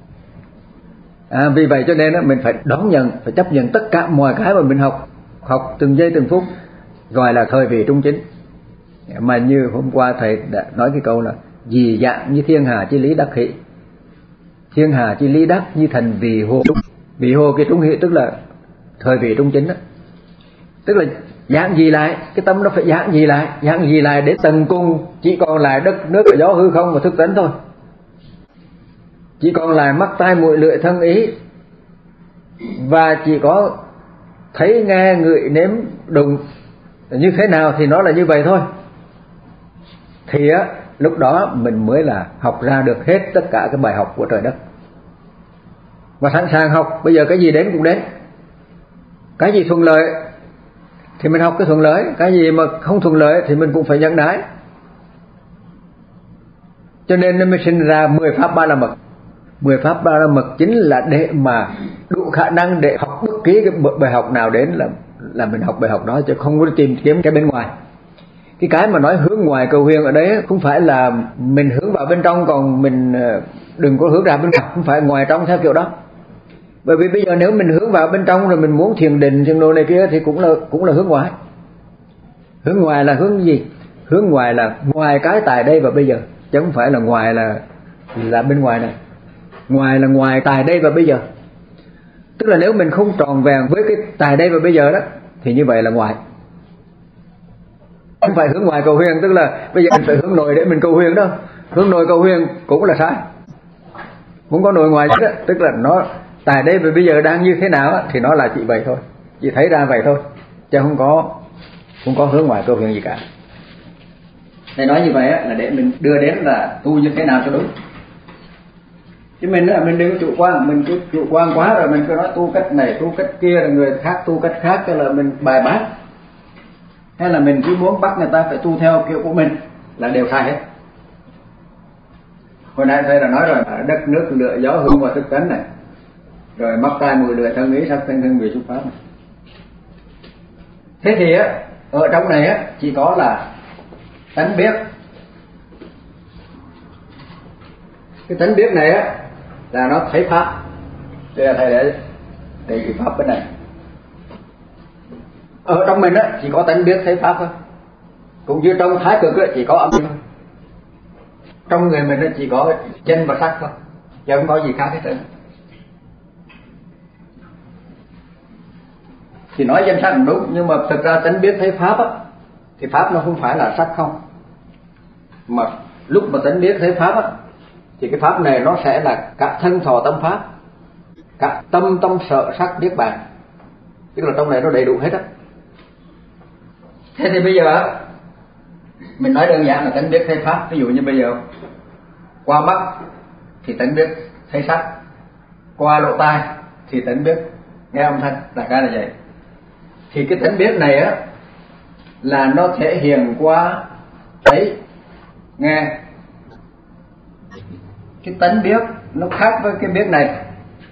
Vì vậy cho nên mình phải đón nhận, phải chấp nhận tất cả mọi cái mà mình học từng giây từng phút, gọi là thời vị trung chính. Mà như hôm qua thầy đã nói cái câu là dị dạng như thiên hà chi lý đắc hỷ, thiên hà chi lý đắc như thành vì hồ. Vì hồ cái trung hỷ tức là thời vị trung chính đó. Tức là dạng gì lại, cái tâm nó phải dạng gì lại đến tận cùng, chỉ còn lại đất nước và gió hư không và thức tánh thôi. Chỉ còn lại mắt tai mũi lưỡi thân ý, và chỉ có thấy nghe ngửi nếm đụng như thế nào thì nó là như vậy thôi. Thì lúc đó mình mới là học ra được hết tất cả cái bài học của trời đất, và sẵn sàng học. Bây giờ cái gì đến cũng đến, cái gì thuận lợi thì mình học cái thuận lợi, cái gì mà không thuận lợi thì mình cũng phải nhận đái. Cho nên nó mới sinh ra 10 pháp ba la mật. 10 pháp ba la mật chính là để mà đủ khả năng để học bất kỳ cái bài học nào đến là mình học bài học đó, chứ không có tìm kiếm cái bên ngoài. Cái mà nói hướng ngoài cầu huyền ở đấy không phải là mình hướng vào bên trong, còn mình đừng có hướng ra bên ngoài, không phải ngoài trong theo kiểu đó. Bởi vì bây giờ nếu mình hướng vào bên trong rồi mình muốn thiền định thiền đồ này kia thì cũng là hướng ngoài. Hướng ngoài là hướng gì? Hướng ngoài là ngoài cái tại đây và bây giờ, chứ không phải là ngoài là bên ngoài này. Ngoài là ngoài tại đây và bây giờ. Tức là nếu mình không tròn vẹn với cái tại đây và bây giờ đó thì như vậy là ngoài. Không phải hướng ngoài cầu huyền, tức là bây giờ mình phải hướng nội để mình cầu huyền đâu. Hướng nội cầu huyền cũng là sai, cũng có nội ngoài chứ đó. Tức là nó tại đây bây giờ đang như thế nào thì nó là chỉ vậy thôi, chỉ thấy ra vậy thôi, chứ không có hướng ngoài cầu huyền gì cả. Thầy nói như vậy là để mình đưa đến là tu như thế nào cho đúng. Chứ mình đừng có chủ quan, mình cứ chủ quan quá rồi mình cứ nói tu cách này tu cách kia, rồi người khác tu cách khác, cho là mình bài bác, hay là mình cứ muốn bắt người ta phải tu theo kiểu của mình là đều sai hết. Hồi nãy thầy đã nói rồi, đất nước lửa gió hương và thức tánh này, rồi mắt tai mũi lưỡi thân ý sắc thân vị xúc pháp này. Thế thì ở trong này chỉ có là tánh biết. Cái tánh biết này là nó thấy pháp. Đây là thầy để cái pháp bên này. Ở trong mình chỉ có tánh biết thấy pháp thôi. Cũng như trong thái cực chỉ có âm thôi. Trong người mình chỉ có chân và sắc thôi, chứ không có gì khác hết trơn. Thì nói danh sắc cũng đúng, nhưng mà thực ra tánh biết thấy pháp thì pháp nó không phải là sắc không. Mà lúc mà tánh biết thấy pháp thì cái pháp này nó sẽ là cả thân thọ tâm pháp, cả tâm sở sắc niết bàn, tức là trong này nó đầy đủ hết á. Thế thì bây giờ mình nói đơn giản là tánh biết thấy pháp. Ví dụ như bây giờ qua mắt thì tánh biết thấy sắc, qua lỗ tai thì tánh biết nghe âm thanh, đại khái là vậy. Thì cái tánh biết này là nó thể hiện qua thấy nghe. Cái tánh biết nó khác với cái biết này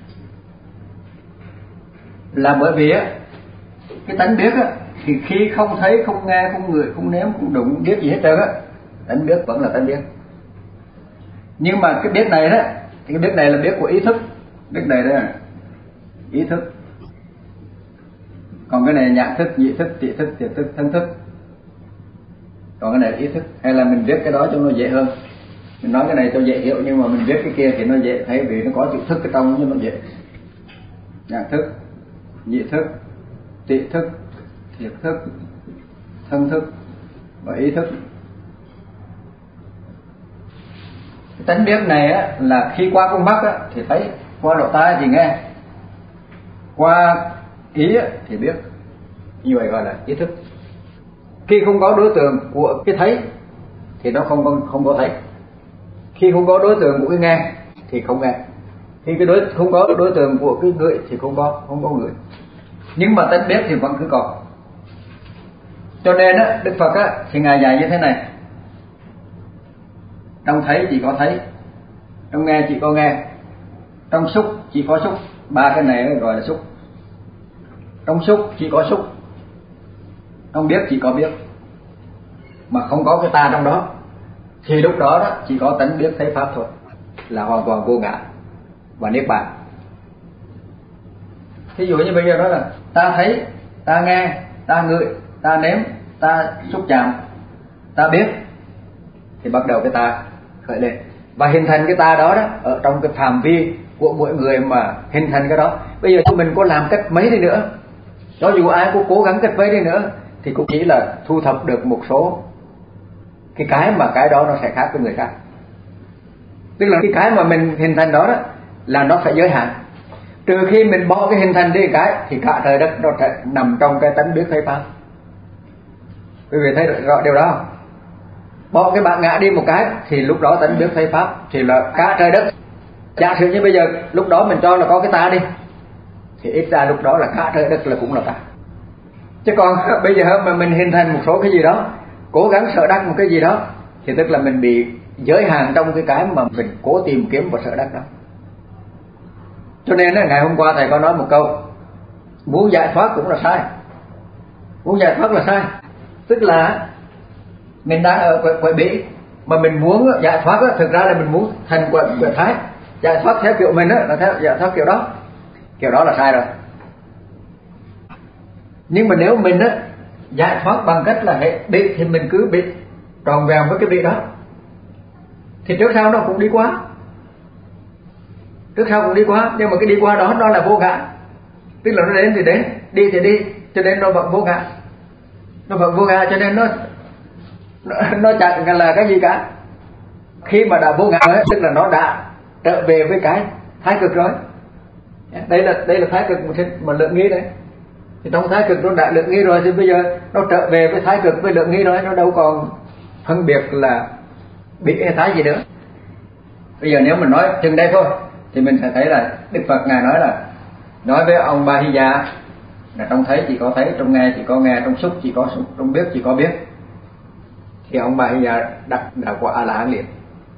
là bởi vì cái tánh biết thì khi không thấy, không nghe, không ngửi, không nếm, không đụng, không biết gì hết trơn tánh biết vẫn là tánh biết. Nhưng mà cái biết này thì cái biết này là biết của ý thức. Biết này đó là ý thức. Còn cái này nhãn thức, nhị thức, tỷ thức, thiệt thức, thân thức. Còn cái này là ý thức. Hay là mình viết cái đó cho nó dễ hơn. Mình nói cái này cho dễ hiểu, nhưng mà mình viết cái kia thì nó dễ thấy, vì nó có chữ thức ở trong, nhưng nó dễ. Nhãn thức, nhị thức, tỷ thức, thiệt thức, thân thức và ý thức. Cái tánh biết này là khi qua con mắt thì thấy, qua lỗ tai thì nghe, qua ý thì biết. Như vậy gọi là ý thức. Khi không có đối tượng của cái thấy thì nó không có thấy. Khi không có đối tượng của cái nghe thì không nghe. Khi không có đối tượng của cái ngửi thì không có ngửi. Nhưng mà tánh biết thì vẫn cứ còn. Cho nên Đức Phật thì ngài dạy như thế này: trong thấy chỉ có thấy, trong nghe chỉ có nghe, trong xúc chỉ có xúc. Ba cái này gọi là xúc. Trong xúc chỉ có xúc, trong biết chỉ có biết, mà không có cái ta trong đó. Thì lúc đó chỉ có tánh biết thấy pháp thôi, là hoàn toàn vô ngã và niết bàn. Thí dụ như bây giờ đó là ta thấy, ta nghe, ta ngửi, ta nếm, ta xúc chạm, ta biết, thì bắt đầu cái ta khởi lên và hình thành cái ta đó ở trong cái phạm vi của mỗi người mà hình thành cái đó. Bây giờ chúng mình có làm cách mấy đi nữa, cho dù ai có cố gắng cách mấy đi nữa, thì cũng chỉ là thu thập được một số cái mà cái đó nó sẽ khác với người khác. Tức là cái mà mình hình thành đó là nó phải giới hạn. Trừ khi mình bỏ cái hình thành đi cái thì cả trời đất nó sẽ nằm trong cái tánh biết thấy pháp. Quý vị thấy rõ điều đó không? Bỏ cái bản ngã đi một cái thì lúc đó tánh biết thấy pháp thì là cả trời đất. Giả sử như bây giờ lúc đó mình cho là có cái ta đi, thì ít ra lúc đó là cả trời đất là cũng là ta. Chứ còn bây giờ mà mình hình thành một số cái gì đó, cố gắng sợ đắc một cái gì đó, thì tức là mình bị giới hạn trong cái mà mình cố tìm kiếm và sợ đắc đó. Cho nên ngày hôm qua thầy có nói một câu: muốn giải thoát cũng là sai. Muốn giải thoát là sai. Tức là mình đang ở quậy bĩ mà mình muốn giải thoát thực ra là mình muốn thành quậy thái. Giải thoát theo kiểu mình là theo giải thoát kiểu đó là sai rồi. Nhưng mà nếu mình giải thoát bằng cách là bị thì mình cứ bị tròn vẹn với cái bị đó, thì trước sau nó cũng đi qua. Trước sau cũng đi qua, nhưng mà cái đi qua đó nó là vô ngã. Tức là nó đến thì đến, đi thì đi, cho nên nó vẫn vô ngã. Nó vẫn vô ngã cho nên nó chẳng là cái gì cả. Khi mà đã vô ngã rồi, tức là nó đã trở về với cái thái cực rồi. Đây là thái cực mà lượng nghi đấy. Thì trong thái cực nó đã lượng nghi rồi thì bây giờ nó trở về với thái cực với lượng nghi rồi, nó đâu còn phân biệt là bị hay thái gì nữa. Bây giờ nếu mình nói chừng đây thôi thì mình sẽ thấy là Đức Phật ngài nói với ông Ba Hy Dạ là trong thấy chỉ có thấy, trong nghe chỉ có nghe, trong xúc chỉ có xúc, trong biết chỉ có biết. Thì ông Ba Hy Dạ đã quả A La Hán liền.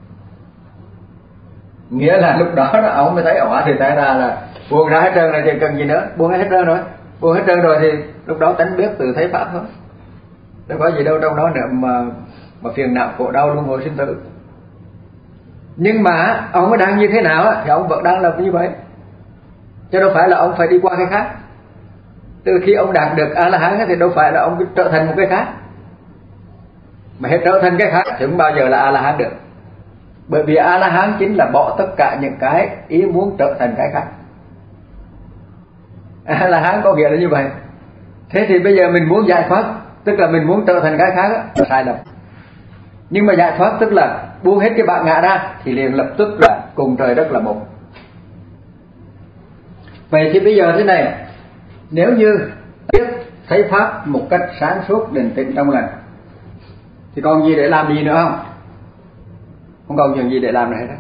Nghĩa là lúc đó ông mới thấy thì thấy ra là buông ra hết trơn rồi thì cần gì nữa, buông hết trơn rồi. Buông hết trơn rồi thì lúc đó tánh biết từ thấy pháp thôi. Đâu có gì đâu trong đó nữa mà phiền não khổ đau luân hồi sinh tử. Nhưng mà ông đang như thế nào thì ông vẫn đang làm như vậy, chứ đâu phải là ông phải đi qua cái khác. Từ khi ông đạt được A La Hán thì đâu phải là ông trở thành một cái khác, mà hết trở thành cái khác thì không bao giờ là A La Hán được. Bởi vì A La Hán chính là bỏ tất cả những cái ý muốn trở thành cái khác. A La Hán có nghĩa là như vậy. Thế thì bây giờ mình muốn giải thoát, tức là mình muốn trở thành cái khác là sai lầm. Nhưng mà giải thoát tức là buông hết cái bản ngã ra thì liền lập tức là cùng trời đất là một. Vậy thì bây giờ thế này, nếu như biết thấy pháp một cách sáng suốt định tĩnh trong lành thì còn gì để làm gì nữa không? Không còn chuyện gì để làm nữa hết.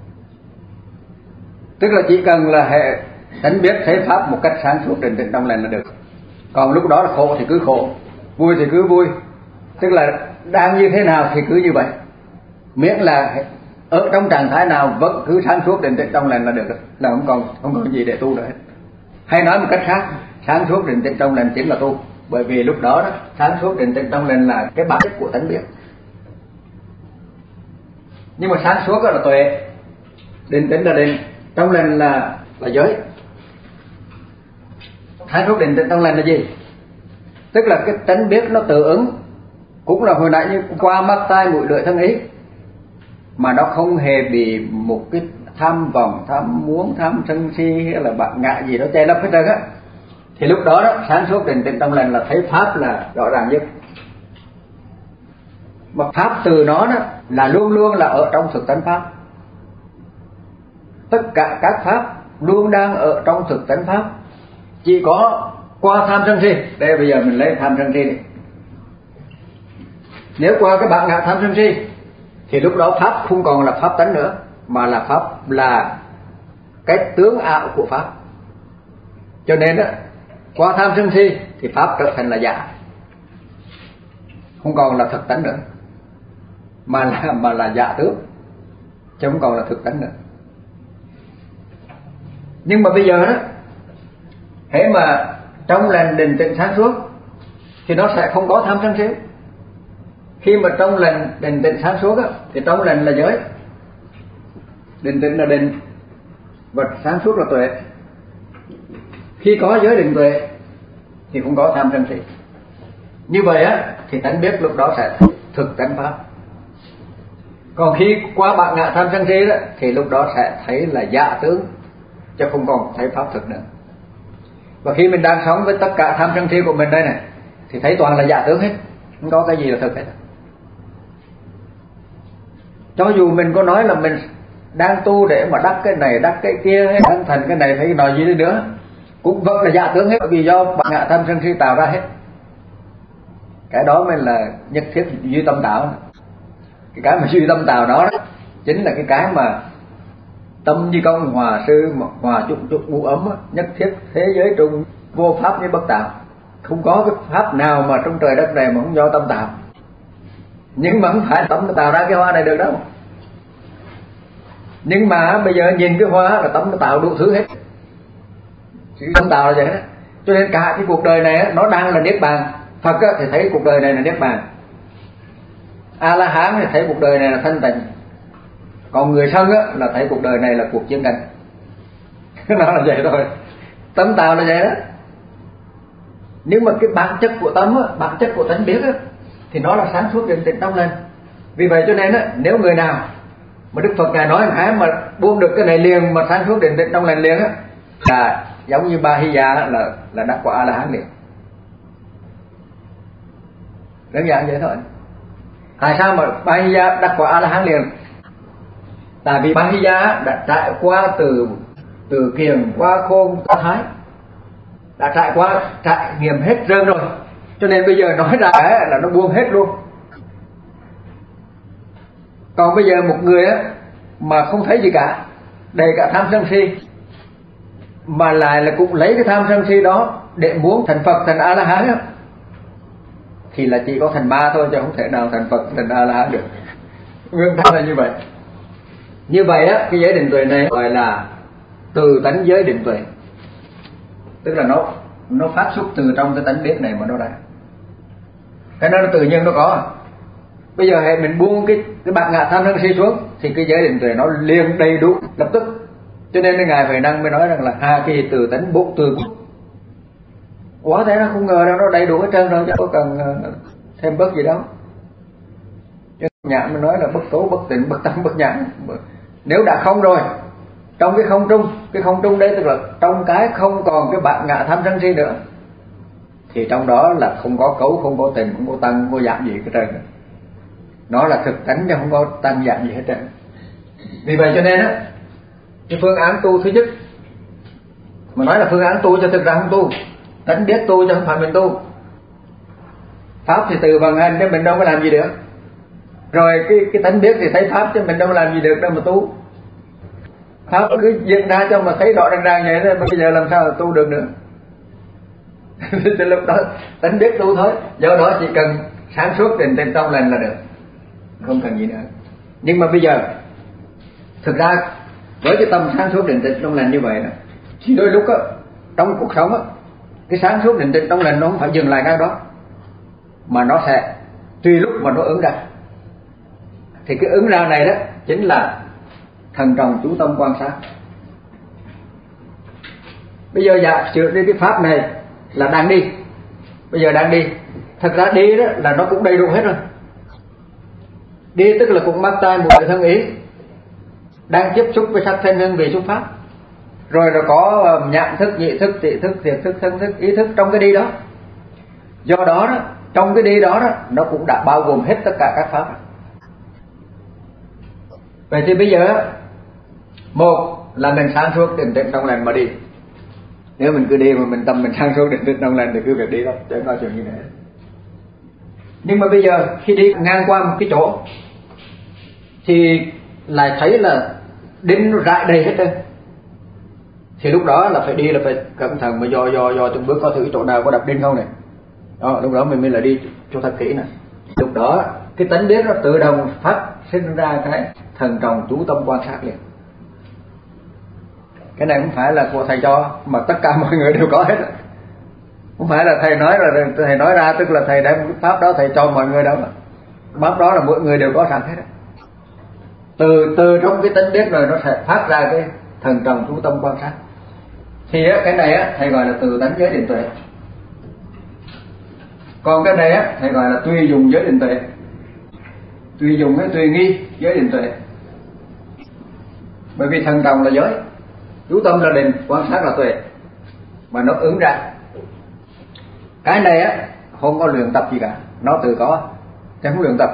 Tức là chỉ cần là hệ tánh biết thấy pháp một cách sáng suốt định tĩnh trong lành là được. Còn lúc đó là khổ thì cứ khổ, vui thì cứ vui, tức là đang như thế nào thì cứ như vậy, miễn là ở trong trạng thái nào vẫn cứ sáng suốt định tĩnh trong lành là được, là không còn gì để tu nữa hết. Hay nói một cách khác, sáng suốt định tĩnh trong lành chính là tu, bởi vì lúc đó sáng suốt định tĩnh trong lành là cái bản chất của tánh biết. Nhưng mà sáng suốt là tuệ, định tĩnh là định, trong lành là giới. Sáng suốt định tĩnh trong lành là gì? Tức là cái tánh biết nó tự ứng, cũng là hồi nãy như qua mắt tai mũi lưỡi thân ý, mà nó không hề bị một cái tham vọng, tham muốn, tham sân si hay là bản ngã gì đó che lấp hết trơn á. Thì lúc đó sáng suốt định tĩnh trong lành là thấy pháp là rõ ràng nhất. Mà pháp từ nó là luôn luôn là ở trong thực tánh pháp. Tất cả các pháp luôn đang ở trong thực tánh pháp, chỉ có qua tham sân si. Đây bây giờ mình lấy tham sân si đi. Nếu qua cái bản ngã tham sân si thì lúc đó pháp không còn là pháp tánh nữa, mà là pháp là cái tướng ảo của pháp. Cho nên qua tham sân si thì pháp trở thành là giả, không còn là thực tánh nữa, mà là giả tướng, chứ không còn là thực tánh nữa. Nhưng mà bây giờ hễ mà trong lành định tĩnh sáng suốt thì nó sẽ không có tham sân si. Khi mà trong lành định tĩnh sáng suốt thì trong lành là giới, định tĩnh là định, và sáng suốt là tuệ. Khi có giới định tuệ thì không có tham sân si. Như vậy thì tánh biết lúc đó sẽ thực tánh pháp. Còn khi qua bản ngã tham sân si thì lúc đó sẽ thấy là giả tướng, chứ không còn thấy pháp thực nữa. Và khi mình đang sống với tất cả tham sân si của mình đây này thì thấy toàn là giả tướng hết, không có cái gì là thực hết. Cho dù mình có nói là mình đang tu để mà đắc cái này đắc cái kia hay đang thành cái này hay cái nọ gì đi nữa, cũng vẫn là giả tướng hết, vì do bản ngã tham sân si tạo ra hết. Cái đó mới là nhất thiết duy tâm tạo. Cái mà duy tâm tạo đó chính là cái mà tâm như công hòa sư, hòa chung chung ngũ ấm, nhất thiết thế giới trung vô pháp như bất tạo. Không có cái pháp nào mà trong trời đất này mà không do tâm tạo. Nhưng mà không phải tâm tạo ra cái hoa này được đâu. Nhưng mà bây giờ nhìn cái hoa là tâm nó tạo đủ thứ hết, tâm tạo là vậy đó. Cho nên cả cái cuộc đời này nó đang là niết bàn. Phật thì thấy cuộc đời này là niết bàn, A La Hán thì thấy cuộc đời này là thanh tịnh, còn người sân là thấy cuộc đời này là cuộc chiến tranh. Nó là vậy thôi, tâm tạo là vậy đó. Nhưng mà cái bản chất của tâm bản chất của tánh biết thì nó là sáng suốt định tĩnh trong lành. Vì vậy cho nên nếu người nào mà Đức Phật ngài nói hãy mà buông được cái này liền, mà sáng suốt định tĩnh trong lành liền là giống như Ba Hy Dạ là đắc quả A La Hán liền. Đơn giản vậy thôi. Tại sao mà Bahiya đắc quả A-la-hán liền? Tại vì Bahiya đã trải qua từ kiền qua khôn qua thái, đã trải nghiệm hết trơn rồi, cho nên bây giờ nói ra là nó buông hết luôn. Còn bây giờ một người mà không thấy gì cả, đầy cả tham sân si, mà lại là cũng lấy cái tham sân si đó để muốn thành Phật thành A-la-hán thì là chỉ có thành ma thôi, chứ không thể nào thành Phật thành A-la-hán được. Nguyên tắc là như vậy. Như vậy cái giới định tuệ này gọi là từ tánh giới định tuệ, tức là nó phát xuất từ trong cái tánh biết này mà nó ra. Cái đó nó tự nhiên nó có. Bây giờ hệ mình buông cái bản ngã tham sân si xuống thì cái giới định tuệ nó liền đầy đủ lập tức. Cho nên Ngài Huệ Năng mới nói rằng là kỳ từ tánh bộ từ quá thế, nó không ngờ đâu, nó đầy đủ hết trơn rồi, chứ không cần thêm bớt gì đâu. Chứ nhãn mình nói là bất tố bất tịnh bất tâm bất nhãn. Nếu đã không rồi, trong cái không trung đây tức là trong cái không còn cái bản ngã tham sân si nữa, thì trong đó là không có cấu, không có tình, không có tăng, không có giảm gì hết trơn. Nó là thực tánh chứ không có tăng giảm gì hết trơn. Vì vậy cho nên cái phương án tu thứ nhất, mà nói là phương án tu cho thực ra không tu, tánh biết tu chứ không phải mình tu. Pháp thì tự vận hành chứ mình đâu có làm gì được. Rồi cái tánh biết thì thấy pháp chứ mình đâu có làm gì được đâu mà tu. Pháp cứ diễn ra cho mà thấy rõ ràng vậy thôi, mà bây giờ làm sao mà tu được nữa. Từ lúc đó tánh biết tu thôi. Do đó chỉ cần sáng suốt định tĩnh trong lành là được, không cần gì nữa. Nhưng mà bây giờ thực ra với cái tâm sáng suốt định tĩnh trong lành như vậy đó, thì đôi lúc trong cuộc sống cái sáng suốt định tĩnh trong lành nó không phải dừng lại ngay đó, mà nó sẽ tùy lúc mà nó ứng ra. Thì cái ứng ra này đó chính là thần trọng chú tâm quan sát. Bây giờ giả sử đi cái pháp này là đang đi, bây giờ đang đi, thật ra đi đó là nó cũng đầy đủ hết rồi. Đi tức là cũng mắt tai mũi thân ý, đang tiếp xúc với sắc thân hương vị xúc pháp, rồi có nhãn thức, nhị thức, tỷ thức, thiệt thức, thân thức, ý thức trong cái đi đó. Do đó trong cái đi đó nó cũng đã bao gồm hết tất cả các pháp. Vậy thì bây giờ một là mình sáng suốt định tĩnh trong lành mà đi. Nếu mình cứ đi mà mình tâm mình sáng suốt định tĩnh trong lành thì cứ việc đi đó, chứ nói chuyện như này. Nhưng mà bây giờ khi đi ngang qua một cái chỗ thì lại thấy là đinh nó rải đầy hết trơn, thì lúc đó là phải đi, là phải cẩn thận mà dò từng bước coi thử cái chỗ nào có đập đinh không này. Đó, lúc đó mình mới là đi cho thật kỹ này. Lúc đó cái tánh biết nó tự động phát sinh ra cái thần trọng chú tâm quan sát liền. Cái này không phải là của thầy cho, mà tất cả mọi người đều có hết. Không phải là thầy nói ra tức là thầy đem cái pháp đó thầy cho mọi người đâu. Pháp đó là mỗi người đều có sẵn hết. Từ trong cái tánh biết rồi nó sẽ phát ra cái thần trọng chú tâm quan sát. Thì cái này thầy gọi là từ tánh giới định tuệ. Còn cái này thầy gọi là tùy dùng giới định tuệ. Tùy dùng tùy nghi giới định tuệ. Bởi vì thần trọng là giới, chú tâm là định, quan sát là tuệ, mà nó ứng ra. Cái này không có luyện tập gì cả, nó tự có, chứ không luyện tập.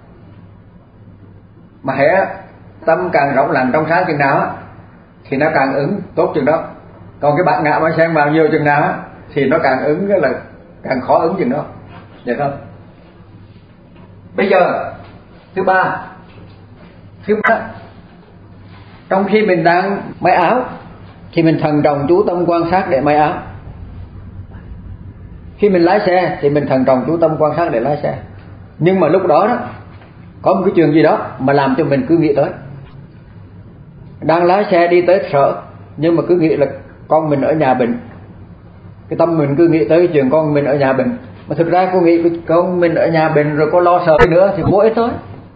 Mà hễ tâm càng rộng lành trong sáng chừng nào thì nó càng ứng tốt chừng đó. Còn cái bạn ngã mà xen vào nhiều chừng nào thì nó càng ứng là càng khó ứng chừng đó, được không? Bây giờ thứ ba, trong khi mình đang may áo thì mình thần trọng chú tâm quan sát để may áo. Khi mình lái xe thì mình thần trọng chú tâm quan sát để lái xe. Nhưng mà lúc đó có một cái chuyện gì đó mà làm cho mình cứ nghĩ tới. Đang lái xe đi tới sở, nhưng mà cứ nghĩ là con mình ở nhà bệnh. Cái tâm mình cứ nghĩ tới cái chuyện con mình ở nhà bệnh. Mà thực ra cô nghĩ con mình ở nhà bệnh rồi có lo sợ nữa thì vô ích thôi.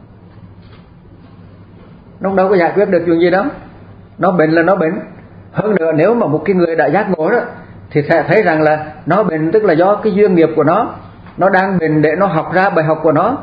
Nó đâu có giải quyết được chuyện gì đâu. Nó bệnh là nó bệnh. Hơn nữa nếu mà một cái người đã giác ngộ đó thì sẽ thấy rằng là nó bệnh tức là do cái duyên nghiệp của nó đang bệnh để nó học ra bài học của nó.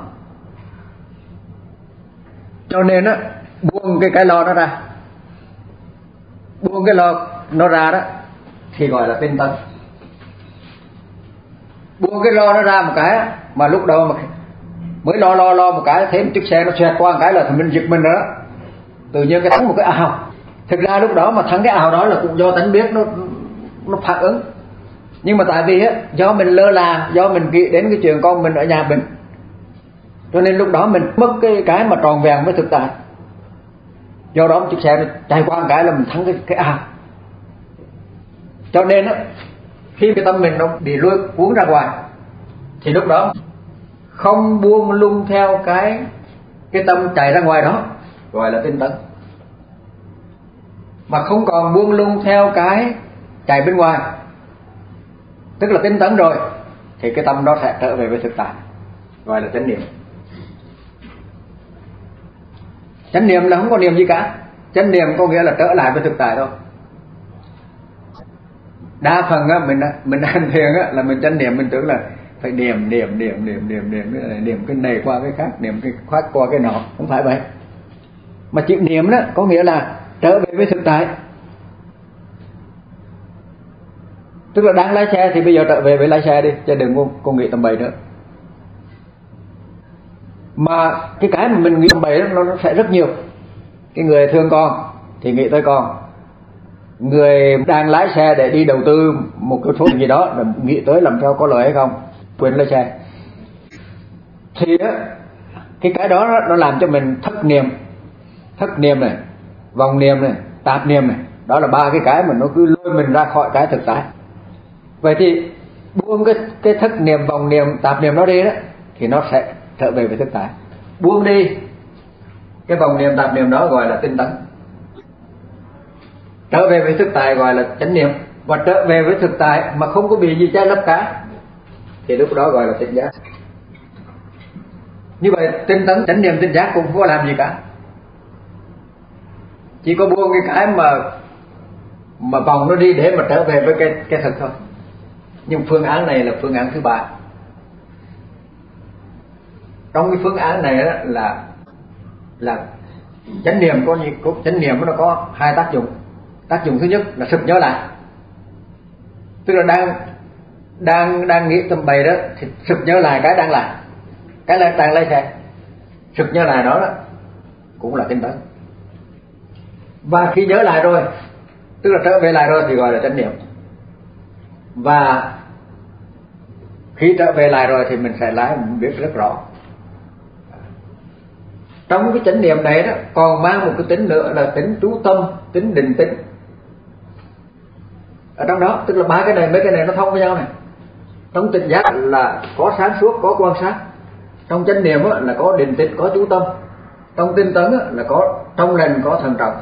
Cho nên buông cái lo nó ra. Buông cái lo nó ra đó thì gọi là tinh tấn. Buông cái lo nó ra một cái mà lúc đầu mà mới lo một cái thấy một chiếc xe nó xoẹt qua một cái là mình giật mình rồi đó, tự nhiên cái thắng một cái ào. Thực ra lúc đó mà thắng cái ào đó là cũng do tánh biết nó phản ứng, nhưng mà tại vì á do mình lơ là, do mình nghĩ đến cái chuyện con mình ở nhà mình, cho nên lúc đó mình mất cái mà tròn vẹn với thực tại. Do đó một chiếc xe nó chạy qua một cái là mình thắng cái ào. Cho nên á khi cái tâm mình nó bị lôi cuốn ra ngoài thì lúc đó không buông lung theo cái tâm chạy ra ngoài đó gọi là tinh tấn, mà không còn buông lung theo cái chạy bên ngoài tức là tinh tấn rồi, thì cái tâm đó sẽ trở về với thực tại gọi là chánh niệm. Chánh niệm là không có niệm gì cả, chánh niệm có nghĩa là trở lại với thực tại thôi. Đa phần á mình hành thiền á là mình chánh niệm, mình tưởng là phải niệm cái này qua cái khác, niệm cái khác qua cái nọ, không phải vậy. Mà chữ niệm đó có nghĩa là trở về với thực tại. Tức là đang lái xe thì bây giờ trở về với lái xe đi, chứ đừng có nghĩ tầm bậy nữa. Mà cái mà mình nghĩ tầm bậy đó nó sẽ rất nhiều. Cái người thương con thì nghĩ tới con, người đang lái xe để đi đầu tư một cái số gì đó là nghĩ tới làm sao có lợi hay không, quên lái xe. Thì á cái đó nó làm cho mình thất niệm này, vòng niệm này, tạp niệm này. Đó là ba cái mà nó cứ lôi mình ra khỏi cái thực tại. Vậy thì buông cái thất niệm, vòng niệm, tạp niệm đó đi đó thì nó sẽ trở về với thực tại. Buông đi cái vòng niệm, tạp niệm đó gọi là tinh tấn. Trở về với thực tại gọi là chánh niệm. Và trở về với thực tại mà không có bị gì che lấp cả thì lúc đó gọi là tỉnh giác. Như vậy tinh tấn, chánh niệm, tỉnh giác cũng không có làm gì cả, chỉ có buông cái mà vòng nó đi để mà trở về với cái thực thôi. Nhưng phương án này là phương án thứ ba. Trong cái phương án này đó là chánh niệm chánh niệm nó có hai tác dụng. Tác dụng thứ nhất là sực nhớ lại, tức là đang nghĩ tầm bậy đó thì sực nhớ lại cái đang làm, cái là đang lái xe, sực nhớ lại đó cũng là tinh tấn. Và khi nhớ lại rồi, tức là trở về lại rồi thì gọi là chánh niệm. Và khi trở về lại rồi thì mình sẽ lái, mình biết rất rõ. Trong cái chánh niệm này đó còn mang một cái tính nữa là tính chú tâm, tính định tĩnh ở trong đó. Tức là ba cái này, mấy cái này nó thông với nhau này. Trong tỉnh giác là có sáng suốt, có quan sát. Trong chánh niệm là có định tĩnh, có chú tâm. Trong tinh tấn là có trong lành, có thận trọng.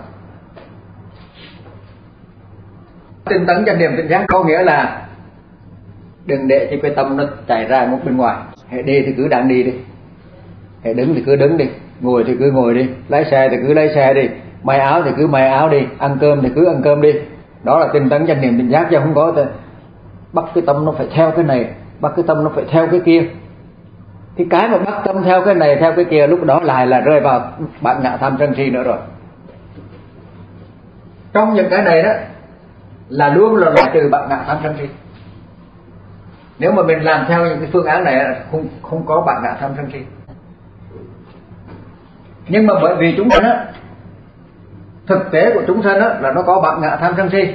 Tinh tấn, chánh niệm, tỉnh giác có nghĩa là đừng để cho cái tâm nó chạy ra một bên ngoài. Hãy đi thì cứ đang đi đi, hãy đứng thì cứ đứng đi, ngồi thì cứ ngồi đi, lái xe thì cứ lái xe đi, may áo thì cứ may áo đi, ăn cơm thì cứ ăn cơm đi. Đó là tinh tấn, chánh niệm, tỉnh giác, chứ không có bắt cái tâm nó phải theo cái này, bắt cái tâm nó phải theo cái kia. Thì cái mà bắt tâm theo cái này theo cái kia lúc đó lại là rơi vào bản ngã tham sân si nữa rồi. Trong những cái này đó là luôn là loại trừ bản ngã tham sân si. Nếu mà mình làm theo những cái phương án này là không có bản ngã tham sân si. Nhưng mà bởi vì chúng ta đó, thực tế của chúng sanh là nó có bản ngã tham sân si.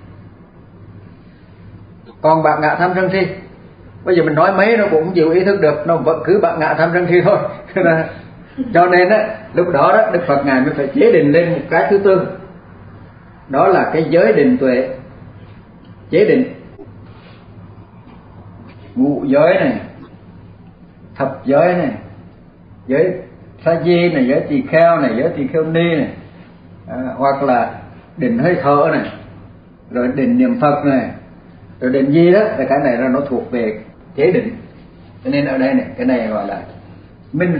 Còn bản ngã tham sân si bây giờ mình nói mấy nó cũng không chịu ý thức được, nó vẫn cứ bản ngã tham sân si thôi. Cho nên lúc đó Đức Phật Ngài mới phải chế định lên một cái thứ tư, đó là cái giới định tuệ. Chế định ngũ giới này, thập giới này, giới sa di này, giới tỳ kheo này, giới tỳ kheo ni này, hoặc là định hơi thở này, rồi định niệm Phật này, rồi định gì đó, thì cái này nó thuộc về chế định. Cho nên ở đây này, cái này gọi là minh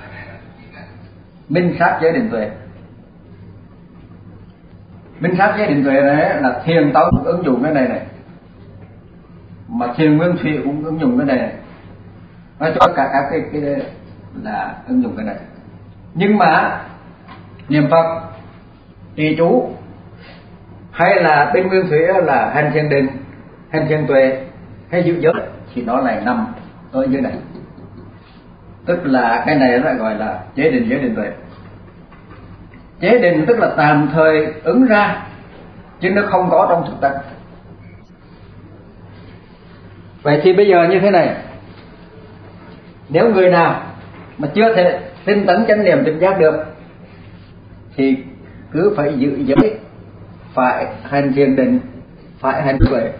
sát giới định tuệ. Minh sát giới định tuệ này là Thiền Tông cũng ứng dụng cái này, mà Thiền Nguyên Thủy cũng ứng dụng cái này. Nói cho cả các cái là ứng dụng cái này. Nhưng mà niệm Phật, trì chú hay là bên Nguyên Thủy là hành thiền định, hành thiền tuệ hay giữ giới thì nó lại nằm ở dưới này. tức là cái này nó gọi là chế định giới định tuệ. Chế định tức là tạm thời ứng ra chứ nó không có trong thực tại. Vậy thì bây giờ như thế này, nếu người nào mà chưa thể tinh tấn chánh niệm tỉnh giác được thì cứ phải giữ giới, phải hành thiền định, phải hành tuệ.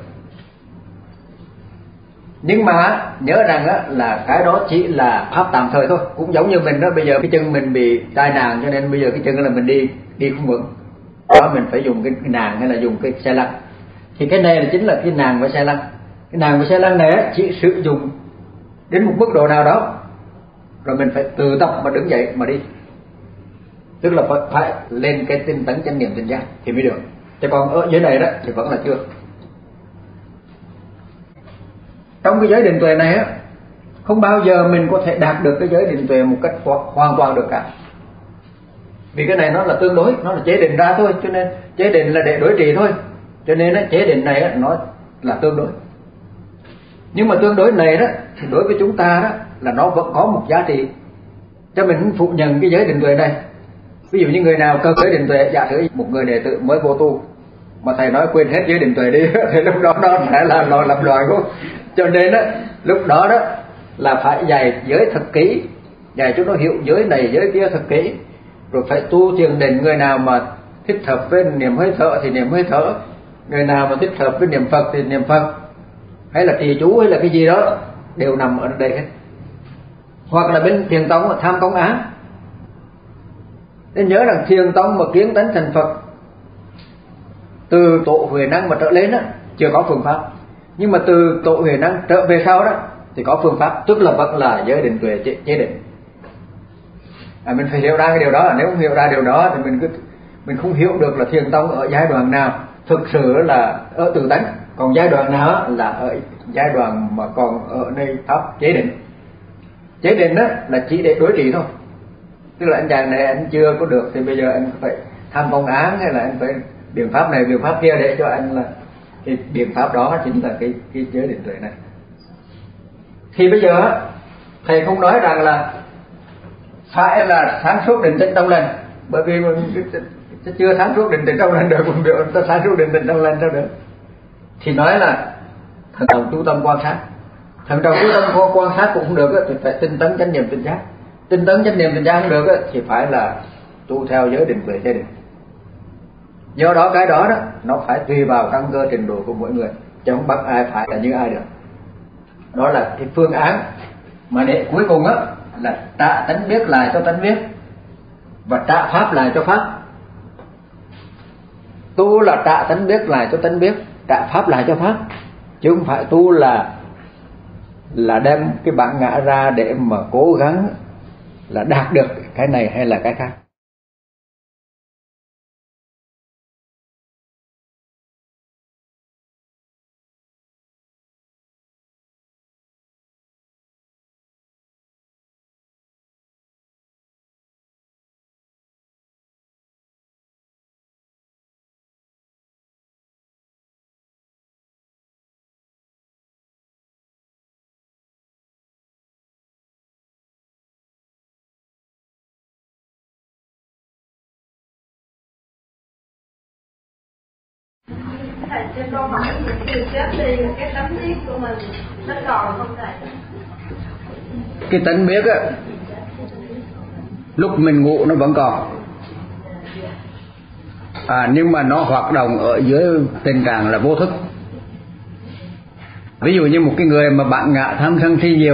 Nhưng mà nhớ rằng á, là cái đó chỉ là pháp tạm thời thôi. Cũng giống như mình đó, bây giờ cái chân mình bị tai nạn cho nên bây giờ cái chân là mình đi không vững, đó mình phải dùng cái nàng hay là dùng cái xe lăn. Thì cái này là chính là cái nàng và xe lăn. Cái nàng và xe lăn này chỉ sử dụng đến một mức độ nào đó rồi mình phải tự tập mà đứng dậy mà đi, tức là phải lên cái tinh tấn chánh niệm tỉnh giác thì mới được. Chứ còn ở dưới này đó thì vẫn là chưa. Trong cái giới định tuệ này á, không bao giờ mình có thể đạt được cái giới định tuệ một cách hoàn toàn được cả. Vì cái này nó là tương đối, nó là chế định ra thôi, cho nên chế định là để đối trị thôi. Cho nên á, chế định này á, nó là tương đối. Nhưng mà tương đối này đó thì đối với chúng ta đó là nó vẫn có một giá trị. Cho mình không phụ nhận cái giới định tuệ này. Ví dụ như người nào cần giới định tuệ, giả sử một người đệ tử mới vô tu mà thầy nói quên hết giới định tuệ đi thì lúc đó nó sẽ là lo làm đòi không. Cho nên đó, lúc đó đó là phải dạy giới thật kỹ, dạy cho nó hiểu giới này giới kia thật kỹ, rồi phải tu thiền định. Người nào mà thích hợp với niệm hơi thở thì niệm hơi thở, người nào mà thích hợp với niệm Phật thì niệm Phật, hay là trì chú hay là cái gì đó đều nằm ở đây hết. Hoặc là bên thiền tông mà tham công án, nên nhớ rằng thiền tông mà kiến tánh thành Phật từ tổ huệ năng mà trở lên á chưa có phương pháp, nhưng mà từ tổ huệ năng trở về sau đó thì có phương pháp, tức là vẫn là giới định tuệ chế định. Mình phải hiểu ra cái điều đó. Nếu không hiểu ra điều đó thì mình không hiểu được là thiền tông ở giai đoạn nào thực sự là ở tự tánh, còn giai đoạn nào là ở giai đoạn mà còn ở nơi pháp chế định. Chế định đó là chỉ để đối trị thôi, tức là anh chàng này anh chưa có được thì bây giờ anh phải tham công án, hay là anh phải biện pháp này biện pháp kia để cho anh là cái biện pháp đó chính là cái giới định tuệ này. Thì bây giờ thầy không nói rằng là phải là sáng suốt định tĩnh trong lành, bởi vì mình chưa sáng suốt định tĩnh trong lành được, mình biểu ta sáng suốt định tĩnh trong lành sao được. Thì nói là thần trọng chú tâm quan sát, thần trọng chú tâm quan sát cũng không được thì phải tinh tấn chánh niệm tỉnh giác. Tinh tấn chánh niệm tỉnh giác không được thì phải là tu theo giới định tuệ chế định. Do đó cái đó nó phải tùy vào căn cơ trình độ của mỗi người, chứ không bắt ai phải là như ai được. Đó là cái phương án mà để cuối cùng là trả tánh biết lại cho tánh biết và trả pháp lại cho pháp. Tu là trả tánh biết lại cho tánh biết, trả pháp lại cho pháp, chứ không phải tu là đem cái bản ngã ra để mà cố gắng là đạt được cái này hay là cái khác. Thầy cho câu hỏi từ chết đi cái tánh biết của mình nó còn không thầy? Cái tánh biết lúc mình ngủ nó vẫn còn, nhưng mà nó hoạt động ở dưới tình trạng là vô thức. Ví dụ như một cái người mà bạn ngã tham sân si nhiều,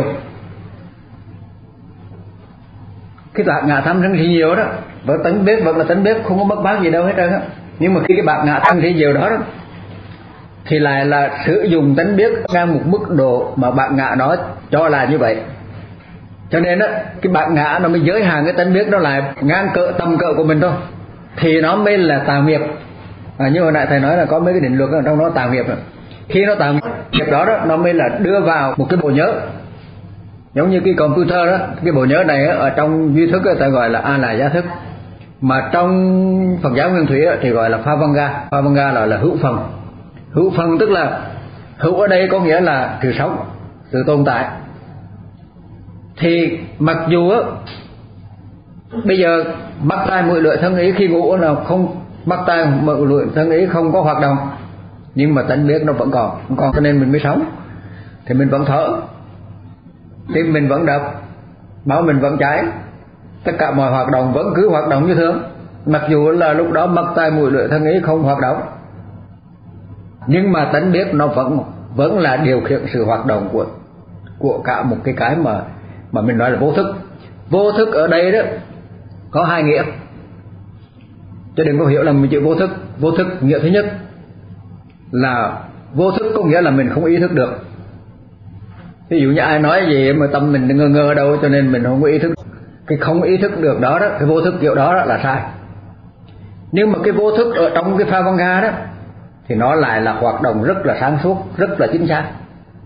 cái bạn ngã tham sân si nhiều đó vẫn tánh biết, vẫn là tánh biết, không có mất mát gì đâu hết trơn á. Nhưng mà khi cái bạn ngã tham si nhiều đó thì lại là sử dụng tánh biết ngang một mức độ mà bạn ngã đó cho là như vậy. Cho nên cái bạn ngã nó mới giới hạn cái tánh biết nó lại ngang cỡ tầm cỡ của mình thôi, thì nó mới là tà nghiệp. Như hồi nãy thầy nói là có mấy cái định luật ở trong đó tà nghiệp. Khi nó tà nghiệp đó nó mới là đưa vào một cái bộ nhớ, giống như cái computer đó. Cái bộ nhớ này ở trong duy thức ta gọi là a la giá thức, mà trong Phật giáo Nguyên Thủy thì gọi là pha văn ga. Pha văn ga là hữu phần. Hữu phần tức là hữu ở đây có nghĩa là sự sống, sự tồn tại. Thì mặc dù á, bây giờ mắt tai mũi lưỡi thân ý khi ngủ là không, mắt tai mũi lưỡi thân ý không có hoạt động, nhưng mà tánh biết nó vẫn còn, cho nên mình mới sống. Thì mình vẫn thở, tim mình vẫn đập, máu mình vẫn chảy, tất cả mọi hoạt động vẫn cứ hoạt động như thường, mặc dù là lúc đó mắt tai mũi lưỡi thân ý không hoạt động, nhưng mà tánh biết nó vẫn là điều khiển sự hoạt động của cả một cái mà mình nói là vô thức. Vô thức ở đây đó có hai nghĩa, chứ đừng có hiểu là mình chữ vô thức. Vô thức nghĩa thứ nhất là vô thức có nghĩa là mình không ý thức được. Ví dụ như ai nói gì mà tâm mình ngơ ngơ đâu, cho nên mình không có ý thức. Cái không ý thức được đó, cái vô thức kiểu đó là sai. Nhưng mà cái vô thức ở trong cái Phavanga đó thì nó lại là hoạt động rất là sáng suốt, rất là chính xác.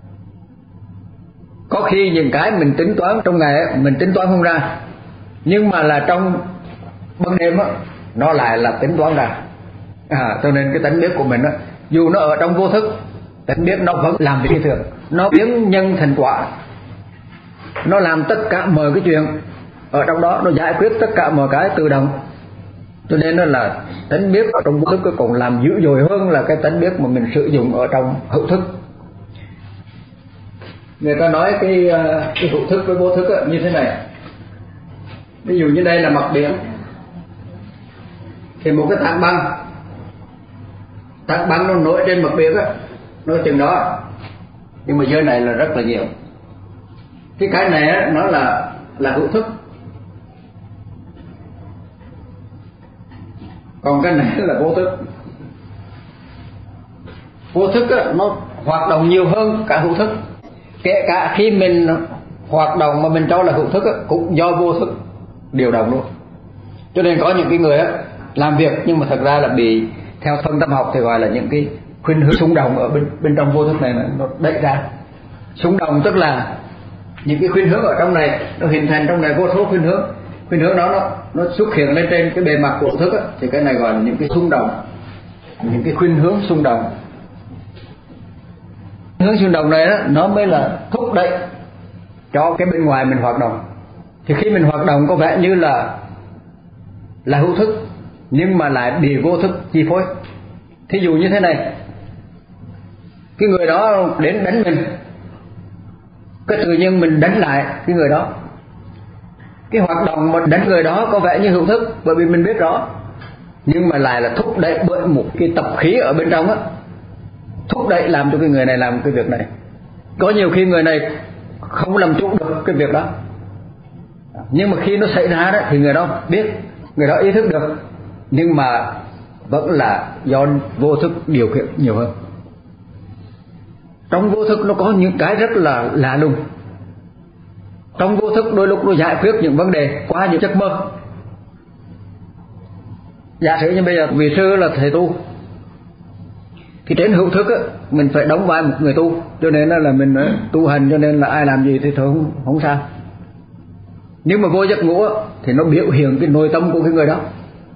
Có khi những cái mình tính toán trong ngày mình tính toán không ra, nhưng mà là trong ban đêm á nó lại là tính toán ra. Cho nên cái tánh biết của mình á, dù nó ở trong vô thức, tánh biết nó vẫn làm việc như thường, nó biến nhân thành quả, nó làm tất cả mọi cái chuyện ở trong đó, nó giải quyết tất cả mọi cái tự động. Cho nên nó là tánh biết ở trong vô thức còn làm dữ dội hơn là cái tánh biết mà mình sử dụng ở trong hữu thức. Người ta nói cái hữu thức với vô thức như thế này. Ví dụ như đây là mặt biển, thì một cái tảng băng nó nổi trên mặt biển á, nó chừng đó, nhưng mà dưới này là rất là nhiều. Cái này á, nó là hữu thức, còn cái này là vô thức. Vô thức á, nó hoạt động nhiều hơn cả hữu thức. Kể cả khi mình hoạt động mà mình cho là hữu thức á, cũng do vô thức điều động luôn. Cho nên có những cái người á, làm việc nhưng mà thật ra là bị theo thân tâm học thì gọi là những cái khuynh hướng xung động ở bên trong vô thức này nó đẩy ra. Xung động tức là những cái khuynh hướng ở trong này nó hình thành trong này vô số khuynh hướng đó nó xuất hiện lên trên cái bề mặt của vô thức á, thì cái này gọi là những cái xung động, những cái khuynh hướng xung động. Hướng xung động này đó, nó mới là thúc đẩy cho cái bên ngoài mình hoạt động. Thì khi mình hoạt động có vẻ như là hữu thức, nhưng mà lại bị vô thức chi phối. Thí dụ như thế này, cái người đó đến đánh mình, cái tự nhiên mình đánh lại cái người đó. Cái hoạt động mà đánh người đó có vẻ như hữu thức, bởi vì mình biết rõ, nhưng mà lại là thúc đẩy bởi một cái tập khí ở bên trong á, thúc đẩy làm cho cái người này làm cái việc này. Có nhiều khi người này không làm chủ được cái việc đó, nhưng mà khi nó xảy ra đó thì người đó biết, người đó ý thức được, nhưng mà vẫn là do vô thức điều khiển nhiều hơn. Trong vô thức nó có những cái rất là lạ lùng. Trong vô thức đôi lúc nó giải quyết những vấn đề qua những giấc mơ. Giả sử như bây giờ vị sư là thầy tu, thì trên hữu thức á, mình phải đóng vai một người tu, cho nên là mình tu hành, cho nên là ai làm gì thì thôi không sao. Nhưng mà vô giấc ngủ á, thì nó biểu hiện cái nội tâm của cái người đó,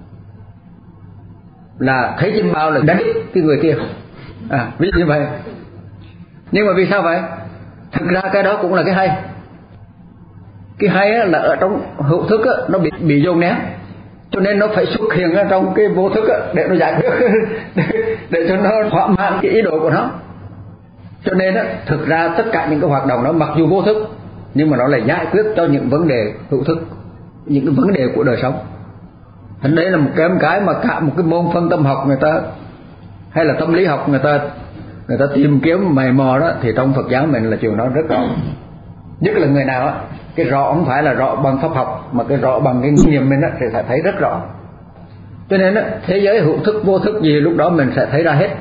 là thấy chim bao là đánh cái người kia, ví dụ như vậy. Nhưng mà vì sao vậy? Thực ra cái đó cũng là cái hay. Cái hay á, là ở trong hữu thức á, nó bị dồn nén, cho nên nó phải xuất hiện ở trong cái vô thức á, để nó giải quyết để cho nó thỏa mãn cái ý đồ của nó. Cho nên á, thực ra tất cả những cái hoạt động đó mặc dù vô thức, nhưng mà nó lại giải quyết cho những vấn đề hữu thức, những cái vấn đề của đời sống. Thành đấy là một cái mà cả một cái môn phân tâm học người ta hay là tâm lý học người ta tìm kiếm mày mò đó, thì trong Phật giáo mình là chuyện đó rất rõ. Nhất là người nào á, cái rõ không phải là rõ bằng pháp học, mà cái rõ bằng cái kinh nghiệm mình á, thì sẽ thấy rất rõ. Cho nên á, thế giới hữu thức vô thức gì lúc đó mình sẽ thấy ra hết.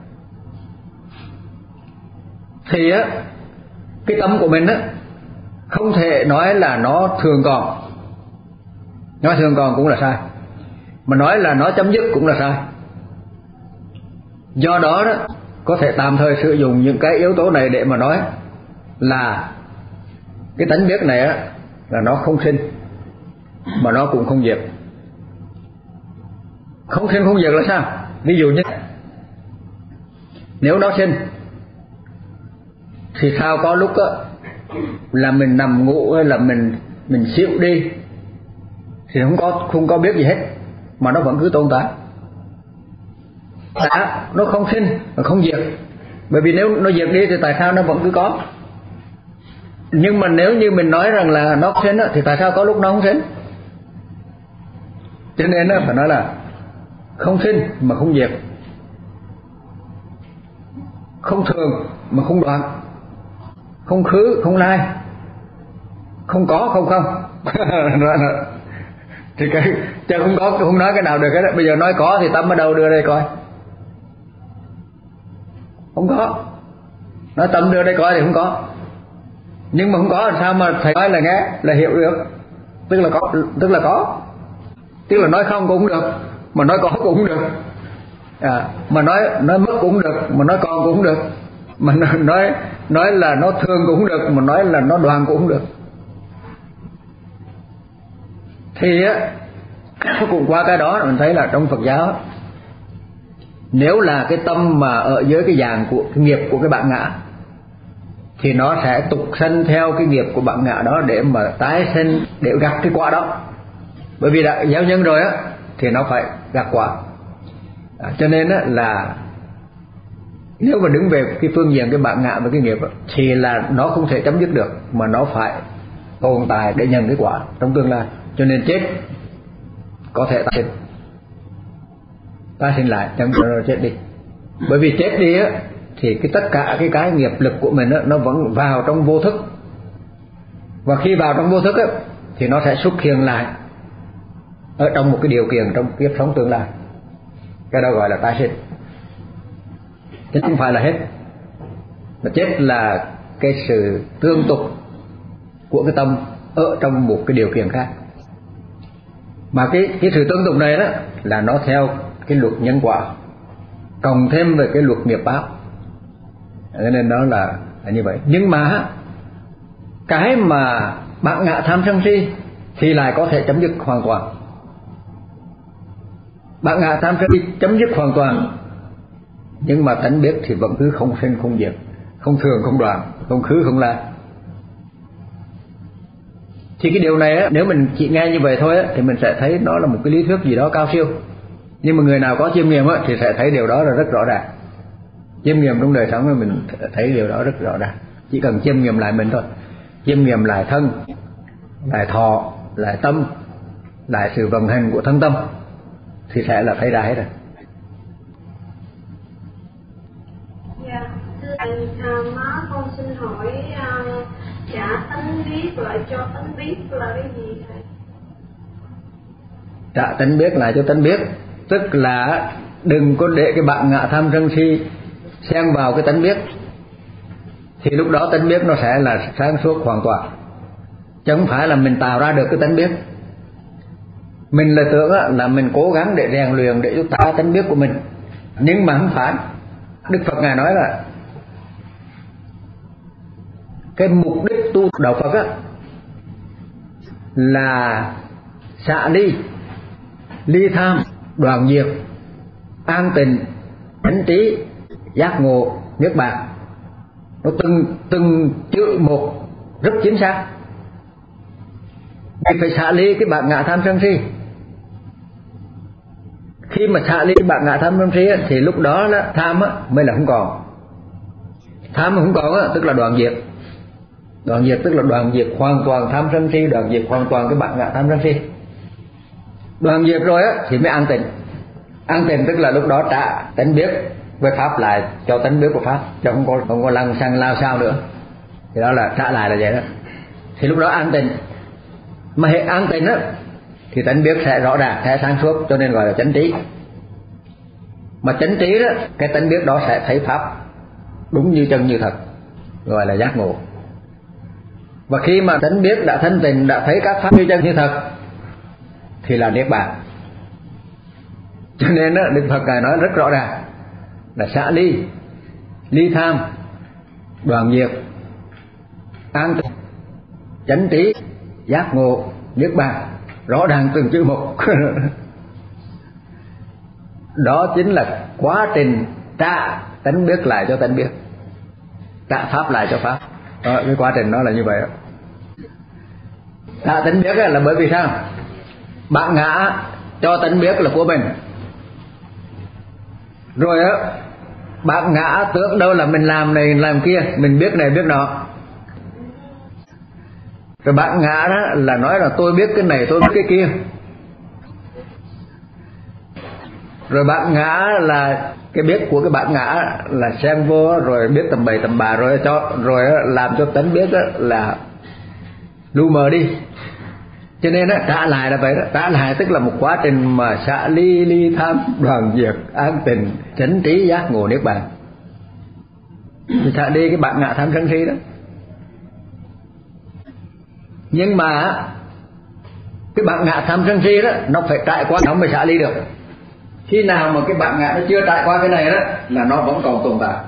Thì á, cái tâm của mình á, không thể nói là nó thường còn. Nói thường còn cũng là sai, mà nói là nó chấm dứt cũng là sai. Do đó đó, có thể tạm thời sử dụng những cái yếu tố này để mà nói là cái tánh biết này á, là nó không sinh mà nó cũng không diệt. Không sinh không diệt là sao? Ví dụ như nếu nó sinh thì sao có lúc á, là mình nằm ngủ hay là mình xỉu đi thì không có biết gì hết, mà nó vẫn cứ tồn tại. Nó không sinh mà không diệt, bởi vì nếu nó diệt đi thì tại sao nó vẫn cứ có? Nhưng mà nếu như mình nói rằng là nó sinh thì tại sao có lúc nó không sinh? Cho nên nó phải nói là không sinh mà không diệt, không thường mà không đoạn, không khứ không lai, không có không không. Thì cái chứ không nói cái nào được hết. Bây giờ nói có thì tâm ở đâu đưa đây coi? Không có. Nói tâm đưa đây coi thì không có. Nhưng mà không có làm sao mà thầy nói là nghe là hiểu được? Tức là có. Tức là nói không cũng được, mà nói có cũng được. Mà nói mất cũng được, mà nói còn cũng được. Mà nói là nó thường cũng được, mà nói là nó đoạn cũng được. Thì cũng qua cái đó mình thấy là trong Phật giáo, nếu là cái tâm mà ở dưới cái dạng của cái nghiệp của cái bạn ngã thì nó sẽ tục sanh theo cái nghiệp của bạn ngã đó để mà tái sinh, để gặt cái quả đó. Bởi vì đã gieo nhân rồi thì nó phải gặt quả. Cho nên là nếu mà đứng về cái phương diện cái bạn ngã và cái nghiệp thì là nó không thể chấm dứt được, mà nó phải tồn tại để nhận cái quả trong tương lai. Cho nên chết có thể tái sinh lại, chẳng rồi chết đi. Bởi vì chết đi thì tất cả cái nghiệp lực của mình nó vẫn vào trong vô thức, và khi vào trong vô thức thì nó sẽ xuất hiện lại ở trong một cái điều kiện trong kiếp sống tương lai. Cái đó gọi là tái sinh. Chứ không phải là hết. Mà chết là cái sự tương tục của cái tâm ở trong một cái điều kiện khác. Mà cái sự tương tục này đó là nó theo cái luật nhân quả, cộng thêm về cái luật nghiệp báo. Cho nên nó là như vậy. Nhưng mà cái mà bạn ngã tham sân si thì lại có thể chấm dứt hoàn toàn. Bạn ngã tham sân si chấm dứt hoàn toàn, nhưng mà tánh biết thì vẫn cứ không sinh không diệt, không thường không đoạn, không khứ không lai. Thì cái điều này nếu mình chỉ nghe như vậy thôi thì mình sẽ thấy nó là một cái lý thuyết gì đó cao siêu. Nhưng mà người nào có chiêm nghiệm thì sẽ thấy điều đó là rất rõ ràng. Chiêm nghiệm trong đời sống mình thấy điều đó rất rõ ràng. Chỉ cần chiêm nghiệm lại mình thôi, chiêm nghiệm lại thân, lại thọ, lại tâm, lại sự vận hành của thân tâm thì sẽ là thấy ra hết rồi. Dạ, thưa thầy, má con xin hỏi trả tánh biết lại cho tánh biết là cái gì thầy? Trả tánh biết lại cho tánh biết tức là đừng có để cái bạn ngã tham sân si xen vào cái tánh biết, thì lúc đó tánh biết nó sẽ là sáng suốt hoàn toàn. Chứ không phải là mình tạo ra được cái tánh biết. Mình là tưởng là mình cố gắng để rèn luyện để giúp tạo tánh biết của mình, nhưng mà không phải. Đức Phật Ngài nói là cái mục đích tu đạo Phật là xả ly, ly tham, đoạn diệt, an tịnh, chánh trí, giác ngộ, niết bàn. Nó từng chữ một rất chính xác. Mình phải xả ly cái bạn ngã tham sân si. Khi mà xả ly bạn ngã tham sân si thì lúc đó tham mới là không còn. Tham mà không còn tức là đoạn diệt. Đoạn diệt tức là đoạn diệt hoàn toàn tham sân si, đoạn diệt hoàn toàn cái bạn ngã tham sân si. Đoạn diệt rồi thì mới an tịnh. An tịnh tức là lúc đó trả tánh biết với pháp lại cho tánh biết của pháp, chứ không có lăng xăng lao sao nữa. Thì đó là trả lại là vậy đó. Thì lúc đó an tịnh. Mà hệ an tịnh thì tánh biết sẽ rõ ràng, sẽ sáng suốt, cho nên gọi là chánh trí. Mà chánh trí đó, cái tánh biết đó sẽ thấy pháp đúng như chân như thật, gọi là giác ngộ. Và khi mà tánh biết đã thanh tịnh, đã thấy các pháp như chân như thật thì là niết bàn. Cho nên Đức Phật Ngài nói rất rõ ràng là xả ly, ly tham, đoạn diệt, an tịnh, chánh trí, giác ngộ, niết bàn, rõ ràng từng chữ một. Đó chính là quá trình trả tánh biết lại cho tánh biết, trả pháp lại cho pháp. Đó, cái quá trình nó là như vậy đó. Tánh biết là bởi vì sao? Bạn ngã cho tánh biết là của mình, rồi á bạn ngã tưởng đâu là mình làm này làm kia, mình biết này biết nọ, rồi bạn ngã đó là nói là tôi biết cái này tôi biết cái kia, rồi bạn ngã là cái biết của cái bạn ngã là xem vô rồi biết tầm bậy tầm bạ, rồi làm cho tánh biết là lu mờ đi. Cho nên trả lại là vậy đó. Trả lại tức là một quá trình mà xả ly, ly tham, đoàn diệt, an tình, chánh trí, giác ngộ niết bàn. Thì xả đi cái bạn ngã tham sân si đó. Nhưng mà cái bạn ngã tham sân si đó nó phải trải qua nó mới xả ly được. Khi nào mà cái bạn ngã nó chưa trải qua cái này đó là nó vẫn còn tồn tại.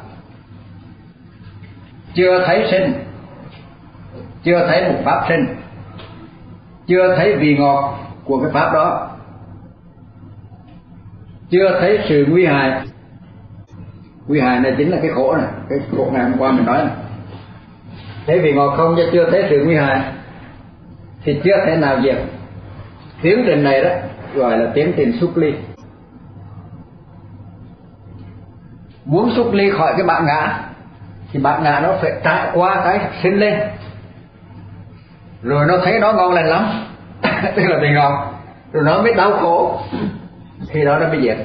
Chưa thấy sinh, chưa thấy một pháp sinh, chưa thấy vị ngọt của cái pháp đó, chưa thấy sự nguy hại. Nguy hại này chính là cái khổ này, cái khổ ngày hôm qua mình nói này. Thấy vị ngọt không, chưa thấy sự nguy hại thì chưa thể nào diệt. Tiến trình này đó gọi là tiến trình xuất ly. Muốn xuất ly khỏi cái bạn ngã thì bạn ngã nó phải trải qua cái sinh lên, rồi nó thấy nó ngon lành lắm tức là vị ngọt, rồi nó mới đau khổ, thì đó nó mới diệt.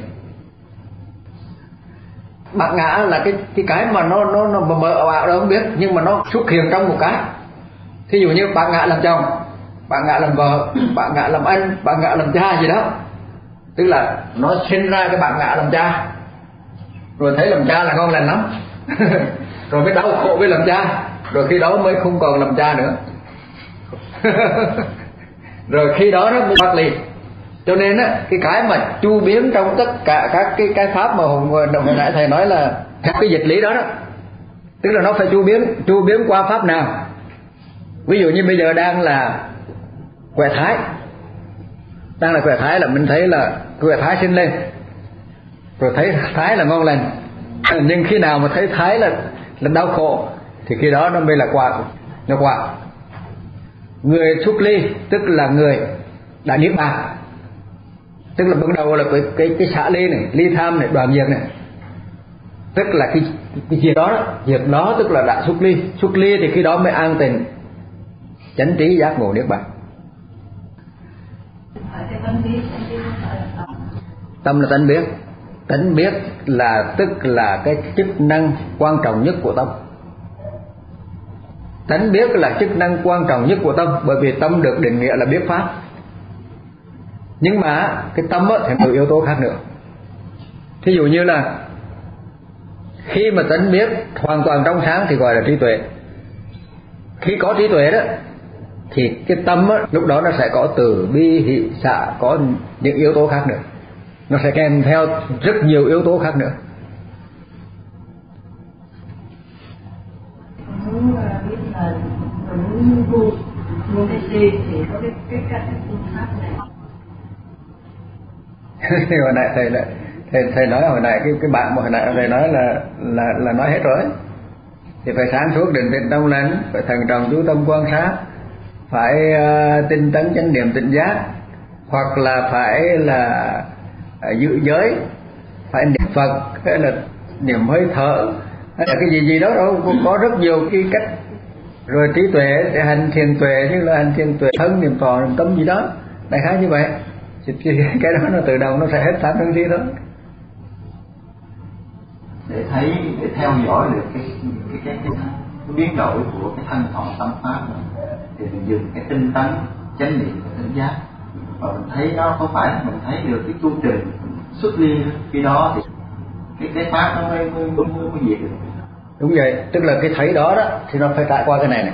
Bạn ngã là cái mà nó mờ ảo đâu không biết, nhưng mà nó xuất hiện trong một cái. Thí dụ như bạn ngã làm chồng, bạn ngã làm vợ, bạn ngã làm anh, bạn ngã làm cha gì đó, tức là nó sinh ra cái bạn ngã làm cha, rồi thấy làm cha là ngon lành lắm rồi mới đau khổ với làm cha, rồi khi đó mới không còn làm cha nữa rồi khi đó nó mới thoát ly. Cho nên á cái mà chu biến trong tất cả các cái pháp mà hồi nãy thầy nói là các cái dịch lý đó đó, tức là nó phải chu biến qua pháp nào. Ví dụ như bây giờ đang là quẻ thái, là mình thấy là quẻ thái sinh lên, rồi thấy thái là ngon lành, nhưng khi nào mà thấy thái là đau khổ thì khi đó nó mới là quả. Người xuất ly tức là người đã niết bàn, tức là bắt đầu là cái xả ly này, ly tham này, đoàn diệt này, tức là cái diệt đó tức là đã xuất ly thì khi đó mới an tình, chánh trí, giác ngộ niết bàn. Tâm là tánh biết là tức là cái chức năng quan trọng nhất của tâm. Tánh biết là chức năng quan trọng nhất của tâm, bởi vì tâm được định nghĩa là biết pháp. Nhưng mà cái tâm thì nhiều yếu tố khác nữa. Thí dụ như là khi mà tánh biết hoàn toàn trong sáng thì gọi là trí tuệ. Khi có trí tuệ đó thì cái tâm lúc đó nó sẽ có từ bi, hỷ, xả, có những yếu tố khác nữa. Nó sẽ kèm theo rất nhiều yếu tố khác nữa. Muốn biết là muốn mua cái gì thì có cái cách phương pháp này. Hồi nãy thầy nói hồi nãy cái bạn mà hồi nãy thầy nói là nói hết rồi. Thì phải sáng suốt định tĩnh trong lành, phải thần trọng chú tâm quan sát, phải tinh tấn chánh niệm tỉnh giác, hoặc là phải là giữ giới, phải niệm Phật, hay là niệm hơi thở, hay là cái gì đó đâu, có rất nhiều cái cách. Rồi trí tuệ để hành thiền tuệ, như là hành thiền tuệ thân, niệm thọ, niệm tâm gì đó, đại khái như vậy. Cái đó nó tự động nó sẽ hết tham sân si đó. Để thấy, để theo dõi được cái biến đổi của cái thân thọ tâm pháp này, thì mình dùng cái tinh tấn chánh niệm và tỉnh giác, và mình thấy nó không phải mình thấy được cái tu trình xuất ly, khi đó thì cái pháp nó mới diệt được. Đúng vậy, tức là cái thấy đó thì nó phải trải qua cái này.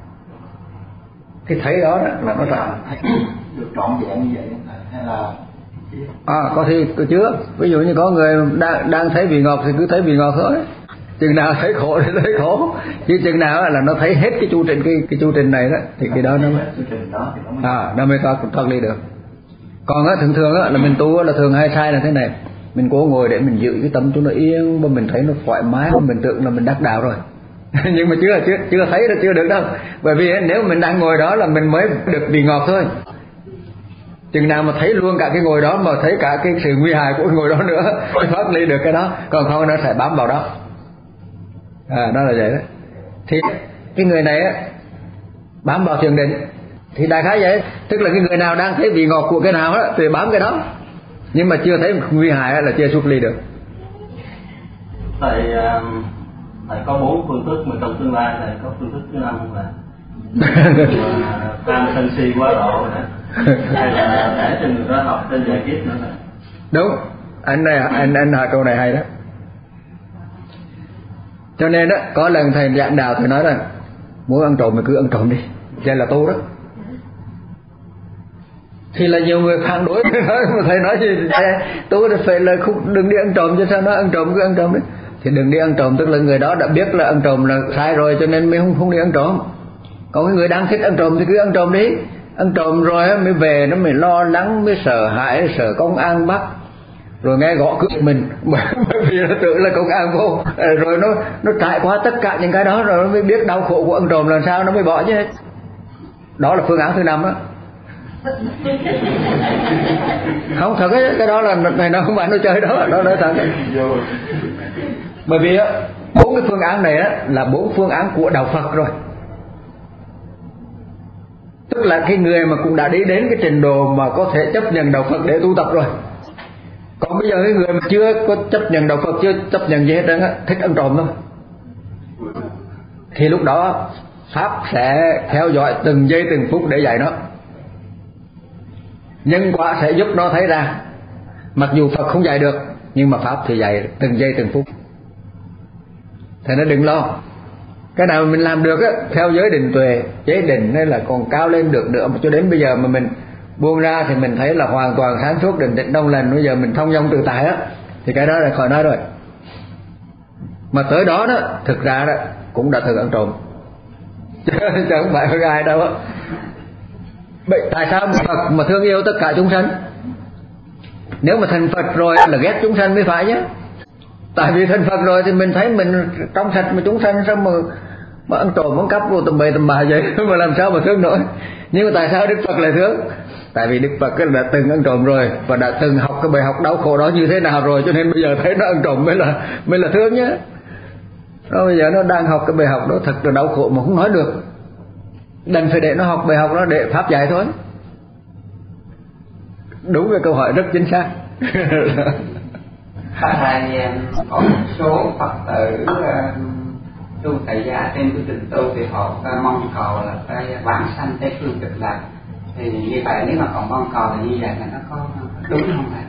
Cái thấy đó là nó trải được trọn vẹn như vậy hay là có thi có chứa. Ví dụ như có người đang thấy vị ngọt thì cứ thấy vị ngọt thôi, chừng nào thấy khổ thì thấy khổ, chứ chừng nào là nó thấy hết cái chu trình này đó thì cái đó nó mới thoát ly được. Còn thường là mình tu là thường hay sai là thế này, mình cố ngồi để mình giữ cái tâm cho nó yên, mà mình thấy nó thoải mái, mình tưởng là mình đắc đạo rồi, Nhưng mà chưa thấy là chưa được đâu. Bởi vì nếu mình đang ngồi đó là mình mới được vị ngọt thôi. Chừng nào mà thấy luôn cả cái ngồi đó, mà thấy cả cái sự nguy hại của cái ngồi đó nữa mới thoát ly được cái đó, còn không nó sẽ bám vào đó. Đó là vậy đó. Thì cái người này á, bám vào thiền định thì đại khái vậy, tức là cái người nào đang thấy vị ngọt của cái nào đó thì bám cái đó, nhưng mà chưa thấy nguy hại là chưa xuất ly được. Thầy có 4 phương thức, mà trong tương lai thầy có phương thức thứ 5 là tham sân si quá độ nữa, hay là để cho người đó học trên giải kiếp nữa nè. Đúng, anh hỏi câu này hay đó. Cho nên đó, có lần thầy giảng đạo thầy nói rằng muốn ăn trộm thì cứ ăn trộm đi, vậy là tu đó. Thì là nhiều người phản đối mà thầy nói gì tu thì phải là không, đừng đi ăn trộm, chứ sao nó ăn trộm cứ ăn trộm đấy. Thì đừng đi ăn trộm, tức là người đó đã biết là ăn trộm là sai rồi, cho nên mới không đi ăn trộm. Còn cái người đang thích ăn trộm thì cứ ăn trộm đi. Ăn trộm rồi mới về nó mới lo lắng, mới sợ hãi, sợ công an bắt, rồi nghe gõ cửa mình bởi vì nó tưởng là công an vô, rồi nó trải qua tất cả những cái đó rồi nó mới biết đau khổ của ăn trộm là sao, nó mới bỏ chứ. Đó là phương án thứ 5 đó. Không thật ấy, cái đó là này, nó không phải nó chơi đó, nó nói thật. Bởi vì á, 4 cái phương án này á là 4 phương án của đạo Phật rồi. Tức là cái người mà cũng đã đi đến cái trình độ mà có thể chấp nhận đạo Phật để tu tập rồi. Còn bây giờ cái người mà chưa có chấp nhận đạo Phật, chưa chấp nhận gì hết trơn á, thích ăn trộm thôi, thì lúc đó Pháp sẽ theo dõi từng giây từng phút để dạy nó. Nhân quả sẽ giúp nó thấy ra. Mặc dù Phật không dạy được, nhưng mà Pháp thì dạy từng giây từng phút. Thế nó đừng lo. Cái nào mình làm được á, theo giới định tuệ, chế định hay là còn cao lên được nữa, mà cho đến bây giờ mà mình buông ra thì mình thấy là hoàn toàn sáng suốt, định tĩnh đông lành, bây giờ mình thông dong tự tại á, thì cái đó là khỏi nói rồi. Mà tới đó đó, thực ra đó cũng đã thực ăn trộm, chứ không phải hơn ai đâu á. Tại sao mà Phật mà thương yêu tất cả chúng sanh? Nếu mà thành Phật rồi là ghét chúng sanh mới phải chứ. Tại vì thành Phật rồi thì mình thấy mình trong sạch, mà chúng sanh sao mà ăn trộm ăn cắp vô tầm bậy tầm bạ vậy mà làm sao mà thương nổi. Nhưng mà tại sao Đức Phật lại thương? Tại vì Đức Phật đã từng ăn trộm rồi và đã từng học cái bài học đau khổ đó như thế nào rồi, cho nên bây giờ thấy nó ăn trộm mới là thương nhá. Nó bây giờ nó đang học cái bài học đó thật là đau khổ mà không nói được, đành phải để nó học bài học đó để Pháp dạy thôi. Đúng cái câu hỏi rất chính xác. Thầy có một số Phật tử tu tại gia trên cái trình tu thì họ mong cầu là cái vãng sanh Tây phương Cực Lạc, thì như vậy nếu mà còn mong cầu là như vậy là nó có đúng không thầy?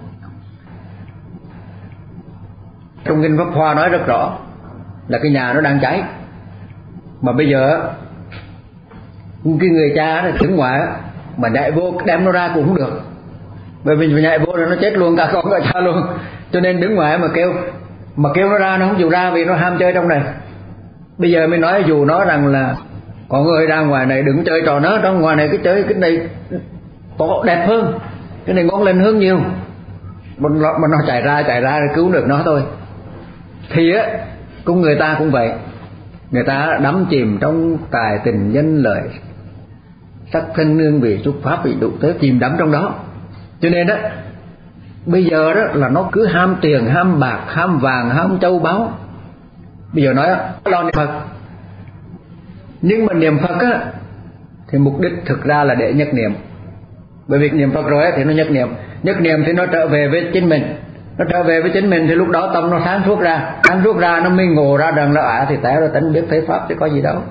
Trong kinh Pháp Hoa nói rất rõ là cái nhà nó đang cháy, mà bây giờ cái người cha nó đứng ngoài mà nhảy vô đem nó ra cũng không được, bởi vì nhảy vô rồi nó chết luôn cả con cả cha luôn. Cho nên đứng ngoài mà kêu nó ra nó không chịu ra vì nó ham chơi trong này. Bây giờ mới nói dù nó rằng là có người ra ngoài này đừng chơi trò nó, trong ngoài này cái chơi cái này có đẹp hơn, cái này ngon lành hơn nhiều, mà nó chạy ra cứu được nó thôi. Thì á cũng người ta cũng vậy, người ta đắm chìm trong tài tình danh lợi, sắc thân nương vị xuất pháp bị đủ tới, chìm đắm trong đó. Cho nên đó bây giờ đó là nó cứ ham tiền, ham bạc, ham vàng, ham châu báu. Bây giờ nói lo niệm Phật, nhưng mà niệm Phật á thì mục đích thực ra là để nhất niệm. Bởi vì niệm Phật rồi á thì nó nhất niệm thì nó trở về với chính mình. Nó trở về với chính mình thì lúc đó tâm nó sáng suốt ra nó mới ngộ ra rằng là thì té ra tánh biết thấy Pháp chứ có gì đâu.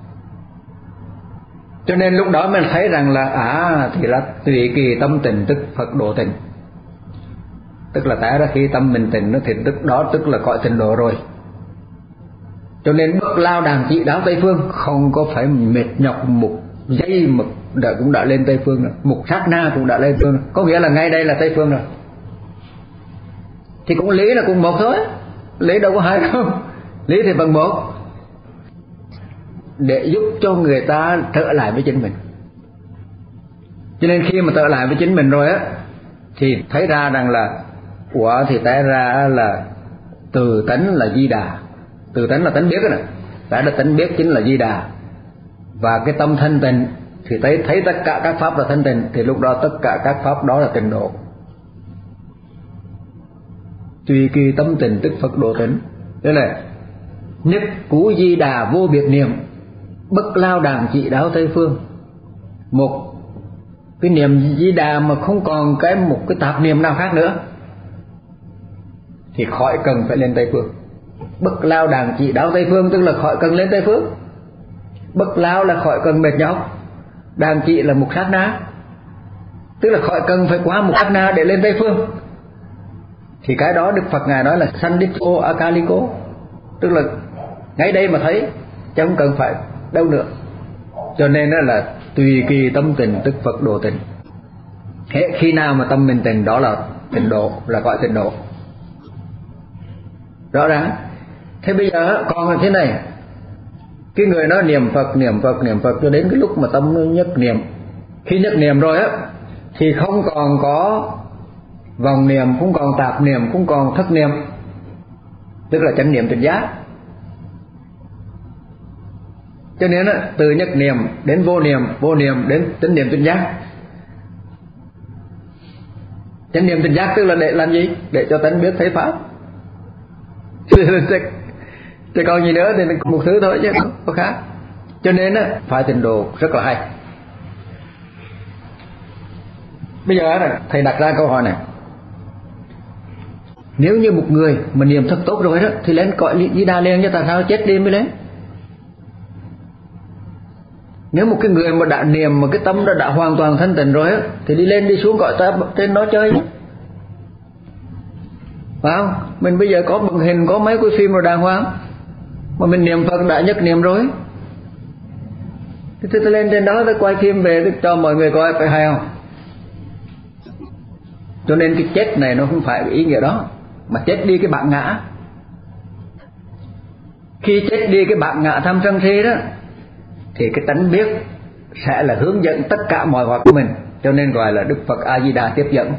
Cho nên lúc đó mình thấy rằng là thì là tùy kỳ tâm tình tức Phật độ tình. Tức là té ra khi tâm mình tình nó thì tức đó tức là cõi tình độ rồi. Cho nên bước lao đàn trị đáo Tây Phương không có phải mệt nhọc một giây mà cũng đã lên Tây Phương rồi, một sát na cũng đã lên Tây Phương rồi. Có nghĩa là ngay đây là Tây Phương rồi. Thì cũng lý là cùng một thôi, lý đâu có hai đâu, lý thì bằng một, để giúp cho người ta trở lại với chính mình. Cho nên khi mà trở lại với chính mình rồi á thì thấy ra rằng là thì té ra là từ tánh là Di Đà, từ tánh là tánh biết đó nè, cái đó tánh biết chính là Di Đà. Và cái tâm thanh tịnh thì thấy tất cả các pháp là thanh tịnh, thì lúc đó tất cả các pháp đó là tịnh độ. Tùy kỳ tâm tịnh tức Phật độ tịnh. Thế là nhất cú Di Đà vô biệt niệm, bất lao đàng trị đáo Tây phương. Một cái niệm Di Đà mà không còn một cái tạp niệm nào khác nữa thì khỏi cần phải lên Tây phương. Bất lao đàng trị đáo Tây phương tức là khỏi cần lên Tây phương. Bất lao là khỏi cần mệt nhọc, đàng trị là một sát na, tức là khỏi cần phải qua một sát na để lên Tây phương. Thì cái đó Đức Phật Ngài nói là Sanditho Akaliko, tức là ngay đây mà thấy, chứ không cần phải đâu nữa. Cho nên đó là tùy kỳ tâm tình tức Phật độ tịnh. Khi nào mà tâm mình tịnh đó là tịnh độ, là gọi tịnh độ. Rõ ràng. Thế bây giờ còn là thế này, cái người nó niệm Phật cho đến cái lúc mà tâm nó nhất niệm. Khi nhất niệm rồi á thì không còn có vòng niệm, không còn tạp niệm, không còn thất niệm, tức là chánh niệm tỉnh giác. Cho nên á, từ nhất niệm đến vô niệm đến chánh niệm tỉnh giác. Chánh niệm tỉnh giác tức là để làm gì? Để cho tánh biết thấy pháp. Chứ còn gì nữa thì một thứ thôi chứ không có khác. Cho nên á, phải tịnh độ rất là hay. Bây giờ thầy đặt ra câu hỏi này, nếu như một người mà niệm thật tốt rồi đó thì lên cõi Di Đà liền, chứ tại sao chết đi mới lên? Nếu một cái người mà đã niệm mà cái tâm đã hoàn toàn thanh tịnh rồi á thì đi lên đi xuống cõi ta trên đó chơi chứ, phải không? Mình bây giờ có bằng hình, có mấy cái phim rồi đàng hoàng, mà mình niệm Phật đã nhất niệm rồi thì tôi lên trên đó tôi quay phim về cho mọi người coi, phải hay không? Cho nên cái chết này nó không phải ý nghĩa đó, mà chết đi cái bản ngã. Khi chết đi cái bản ngã tham sân si đó thì cái tánh biết sẽ là hướng dẫn tất cả mọi hoạt của mình, cho nên gọi là Đức Phật A Di Đà tiếp dẫn.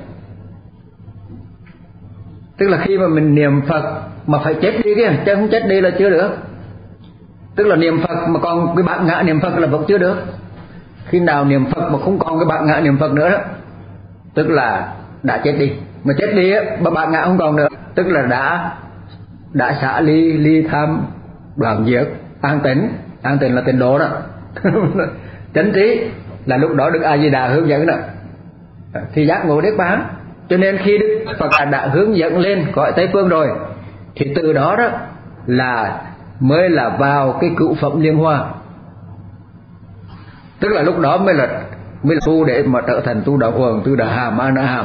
Tức là khi mà mình niệm Phật mà phải chết đi kia, chứ không chết đi là chưa được. Tức là niệm Phật mà còn cái bản ngã niệm Phật là vẫn chưa được. Khi nào niệm Phật mà không còn cái bản ngã niệm Phật nữa đó, tức là đã chết đi. Mà chết đi á, mà bản ngã không còn nữa, tức là đã xả ly tham đoạn diệt, an tịnh là tịnh độ đó. Chánh trí là lúc đó Đức A Di Đà hướng dẫn đó, thì giác ngộ niết bàn. Cho nên khi Đức Phật đã hướng dẫn lên cõi Tây phương rồi thì từ đó đó là mới là vào cái cựu phẩm liên hoa, tức là lúc đó mới là tu để mà trở thành tu đạo huồng, tu đạo hàm, hàm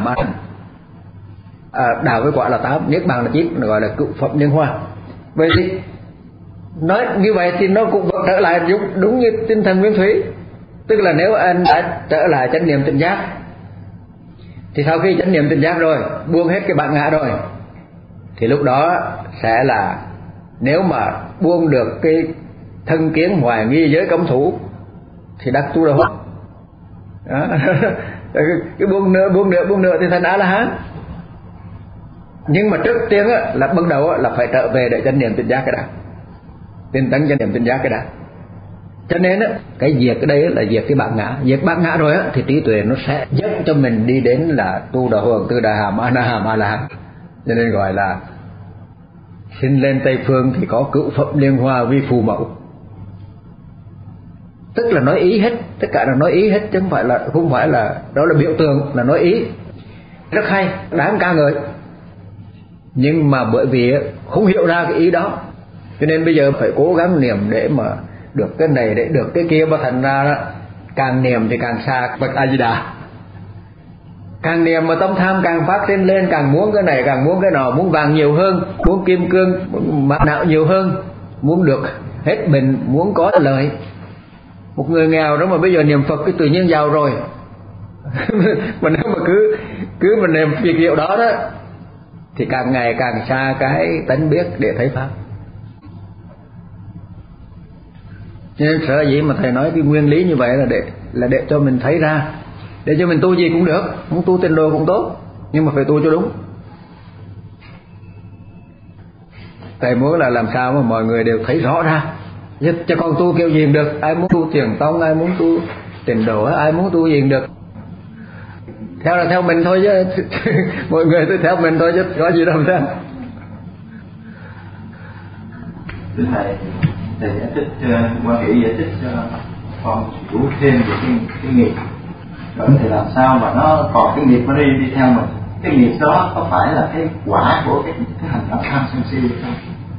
đạo với quả là 8, niết bàn là 9, gọi là cựu phẩm liên hoa. Vậy thì nói như vậy thì nó cũng vẫn trở lại đúng như tinh thần nguyên thủy, tức là nếu anh đã trở lại chánh niệm tỉnh giác thì sau khi chánh niệm tỉnh giác rồi, buông hết cái bản ngã rồi, thì lúc đó sẽ là, nếu mà buông được cái thân kiến hoài nghi giới cấm thủ thì đắc tu đạo huồng. Cái buông nữa thì thành A-la-hán. Nhưng mà trước tiên á, là bắt đầu á, là phải trở về để chánh niệm tỉnh giác cái đã, tinh tấn chánh niệm tỉnh giác cái đã. Cho nên á, cái diệt cái đấy là diệt cái bản ngã. Diệt bản ngã rồi á thì trí tuệ nó sẽ giúp cho mình đi đến là tu đạo huồng, tu đạo hàm, A-la-hán. Cho nên gọi là xin lên Tây phương thì có cựu phẩm liên hoa vi phù mẫu. Tức là nói ý hết, tất cả là nói ý hết, chứ không phải là đó là biểu tượng, là nói ý. Rất hay, đáng ca ngợi. Nhưng mà bởi vì không hiểu ra cái ý đó, cho nên bây giờ phải cố gắng niệm để mà được cái này, để được cái kia, mà thành ra đó, càng niệm thì càng xa Phật A Di Đà. Càng niệm mà tâm tham càng phát sinh lên, càng muốn cái này, càng muốn cái nọ, muốn vàng nhiều hơn, muốn kim cương, mặt nạ nhiều hơn, muốn được hết bệnh, muốn có lợi. Một người nghèo đó mà bây giờ niệm Phật cái tự nhiên giàu rồi. Mà nếu mà cứ mà niệm việc hiệu đó đó thì càng ngày càng xa cái tánh biết để thấy pháp. Nên sợ gì mà thầy nói cái nguyên lý như vậy là để cho mình thấy ra, để cho mình tu gì cũng được, muốn tu tịnh độ cũng tốt, nhưng mà phải tu cho đúng. Thầy muốn là làm sao mà mọi người đều thấy rõ ra Chứ còn tu kiểu gì được, ai muốn tu thiền tông, ai muốn tu tịnh độ, ai muốn tu gì được. Theo là theo mình thôi chứ mọi người cứ theo mình thôi chứ có gì đâu theo. Thưa thầy giải thích quan hệ giải thích cho con hiểu thêm về cái nghiệp, rồi thì làm sao mà nó còn cái nghiệp nó đi theo mình, cái nghiệp đó có phải là cái quả của cái hành động tham sân si không?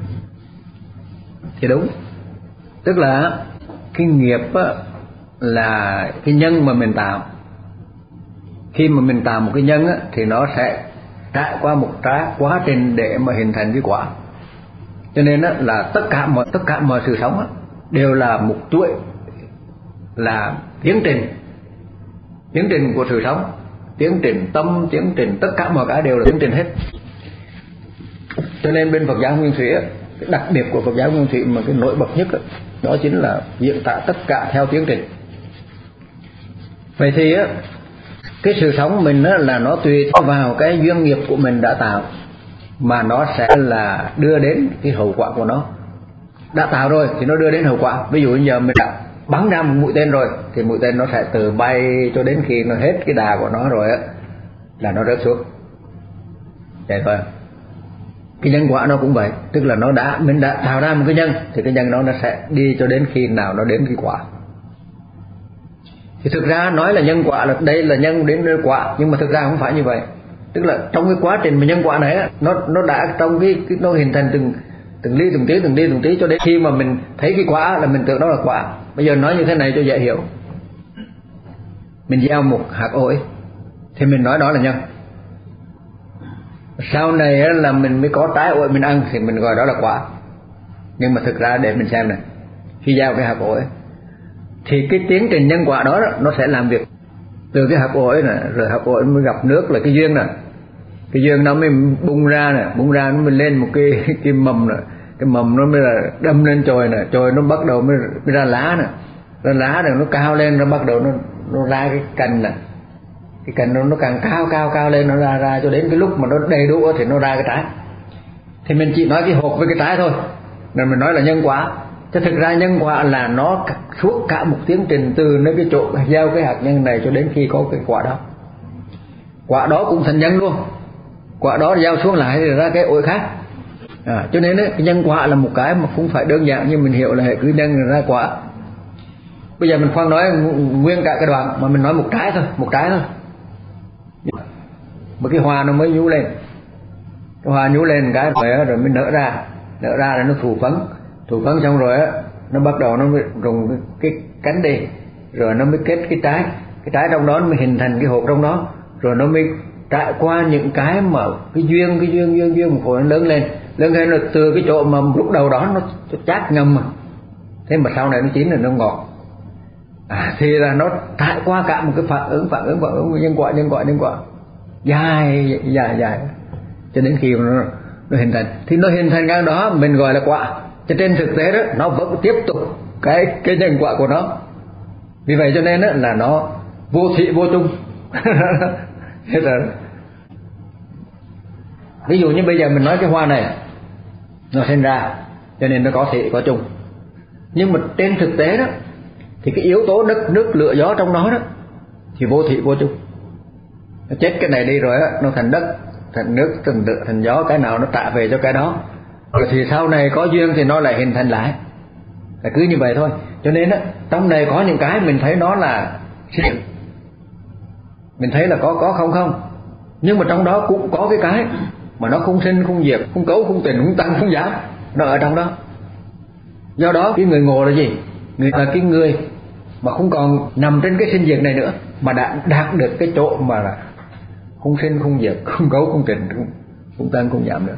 Thì đúng, tức là cái nghiệp á, là cái nhân mà mình tạo. Khi mà mình tạo một cái nhân á, thì nó sẽ trải qua một quá trình để mà hình thành cái quả. Cho nên á, là tất cả mọi sự sống á, đều là một chuỗi, là tiến trình của sự sống, tiến trình tâm, tiến trình tất cả mọi cái đều là tiến trình hết. Cho nên bên Phật giáo Nguyên Thủy á, cái đặc biệt của Phật giáo Nguyên Thủy mà cái nổi bật nhất á, đó chính là diễn tả tất cả theo tiến trình. Vậy thì á, cái sự sống mình á, là nó tùy vào cái duyên nghiệp của mình đã tạo mà nó sẽ là đưa đến cái hậu quả của nó. Đã tạo rồi thì nó đưa đến hậu quả. Ví dụ như giờ mình đã bắn ra một mũi tên rồi thì mũi tên nó sẽ từ bay cho đến khi nó hết cái đà của nó rồi á, là nó rớt xuống. Vậy thôi. Cái nhân quả nó cũng vậy, tức là mình đã tạo ra một cái nhân thì cái nhân đó nó sẽ đi cho đến khi nào nó đến cái quả. Thì thực ra nói là nhân quả là đây là nhân đến quả, nhưng mà thực ra không phải như vậy. Tức là trong cái quá trình mà nhân quả này á, nó đã trong cái nó hình thành từng ly từng tí cho đến khi mà mình thấy cái quả là mình tưởng đó là quả. Bây giờ nói như thế này cho dễ hiểu. Mình gieo một hạt ổi thì mình nói đó là nhân. Sau này á, là mình mới có trái ổi mình ăn thì mình gọi đó là quả. Nhưng mà thực ra để mình xem này, khi gieo cái hạt ổi thì cái tiến trình nhân quả đó nó sẽ làm việc từ cái hạt ổi này, rồi hạt ổi mới gặp nước là cái duyên này, cái duyên nó mới bung ra nó mới lên một cái mầm này, cái mầm nó mới là đâm lên chồi này, chồi nó bắt đầu mới ra lá này, ra lá rồi nó cao lên, nó bắt đầu nó ra cái cành này, cái cành nó càng cao lên, nó ra cho đến cái lúc mà nó đầy đủ thì nó ra cái trái. Thì mình chỉ nói cái hộp với cái trái thôi nên mình nói là nhân quả. Chứ thực ra nhân quả là nó suốt cả một tiến trình từ nơi cái chỗ gieo cái hạt nhân này cho đến khi có cái quả đó. Quả đó cũng thành nhân luôn, quả đó gieo xuống lại thì ra cái ổi khác. Cho nên ấy, cái nhân quả là một cái mà không phải đơn giản như mình hiểu là hệ cứ nhân ra quả. Bây giờ mình khoan nói nguyên cả cái đoạn mà mình nói một trái thôi. Một cái hoa nó mới nhú lên, cái hoa nhú lên cái rồi mới nở ra rồi nó thụ phấn xong rồi á, nó bắt đầu nó mới rụng cái cánh đi, rồi nó mới kết cái trái trong đó, nó mới hình thành cái hộp trong đó, rồi nó mới trải qua những cái mà cái duyên một hồi nó lớn lên rồi từ cái chỗ mà lúc đầu đó nó chát ngâm mà, thế mà sau này nó chín rồi nó ngọt. Thì là nó trải qua cả một cái phản ứng nhân quả dài cho đến khi mà nó hình thành. Thì nó hình thành cái đó mình gọi là quả. Cho trên thực tế đó nó vẫn tiếp tục cái nhân quả của nó. Vì vậy cho nên đó, là nó vô thị vô chung. Thế rồi. Ví dụ như bây giờ mình nói cái hoa này nó sinh ra cho nên nó có thị có chung. Nhưng mà trên thực tế đó thì cái yếu tố đất nước lửa gió trong đó đó thì vô thị vô chung. Nó chết cái này đi rồi đó, nó thành đất, thành nước, thành lửa, thành gió, cái nào nó trả về cho cái đó. Rồi thì sau này có duyên thì nó lại hình thành lại. Là cứ như vậy thôi. Cho nên á, trong này có những cái mình thấy nó là sinh, mình thấy là có không. Nhưng mà trong đó cũng có cái mà nó không sinh không diệt, không cấu không tình, không tăng không giảm, nó ở trong đó. Do đó cái người ngộ là gì? Người là cái người mà không còn nằm trên cái sinh diệt này nữa, mà đã đạt được cái chỗ mà là không sinh không diệt, không cấu không tình, không tăng không giảm nữa.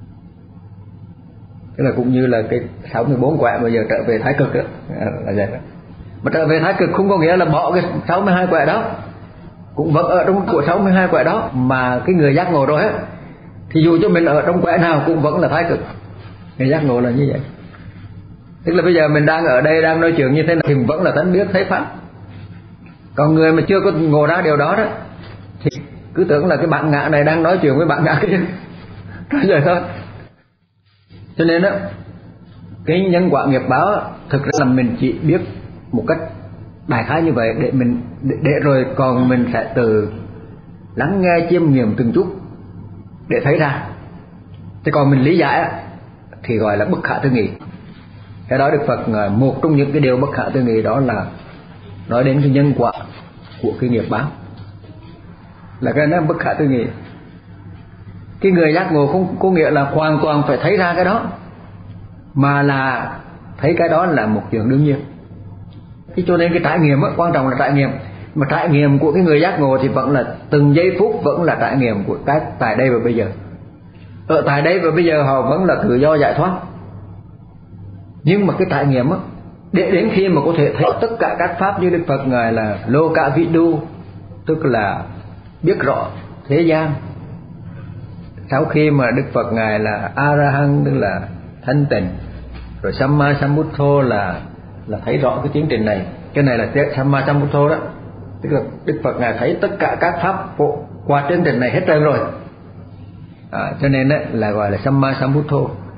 Tức là cũng như là cái 64 quẻ bây giờ trở về thái cực đó, là vậy đó. Mà trở về thái cực không có nghĩa là bỏ cái 62 quẻ đó, cũng vẫn ở trong của 62 quẻ đó, mà cái người giác ngộ rồi á, thì dù cho mình ở trong quẻ nào cũng vẫn là thái cực. Người giác ngộ là như vậy. Tức là bây giờ mình đang ở đây đang nói chuyện như thế này thì vẫn là tánh biết thấy pháp. Còn người mà chưa có ngộ ra điều đó đó thì cứ tưởng là cái bạn ngã này đang nói chuyện với bạn ngã kia. Nói vậy thôi. Cho nên đó Cái nhân quả nghiệp báo thực ra là mình chỉ biết một cách đại khái như vậy để rồi còn mình sẽ từ lắng nghe chiêm nghiệm từng chút để thấy ra. Thế còn mình lý giải thì gọi là bất khả tư nghị. Cái đó Đức Phật một trong những cái điều bất khả tư nghị đó là nói đến cái nhân quả của cái nghiệp báo, là cái nó bất khả tư nghị. Cái người giác ngộ không có nghĩa là hoàn toàn phải thấy ra cái đó, mà là thấy cái đó là một chuyện đương nhiên. Thế cho nên cái trải nghiệm quan trọng là trải nghiệm. Mà trải nghiệm của cái người giác ngộ thì vẫn là từng giây phút vẫn là trải nghiệm của cái tại đây và bây giờ. Ở tại đây và bây giờ họ vẫn là tự do giải thoát. Nhưng mà cái trải nghiệm để đến khi mà có thể thấy tất cả các pháp như Đức Phật Ngài là Loka Vidu, tức là biết rõ thế gian. Sau khi mà Đức Phật Ngài là A-ra-hăng, tức là thanh tịnh, rồi Samma Sambuddho là thấy rõ cái tiến trình này. Cái này là Samma Sambuddho đó, tức là Đức Phật Ngài thấy tất cả các pháp qua tiến trình này hết trơn rồi. Cho nên là gọi là Samma Sambuddho.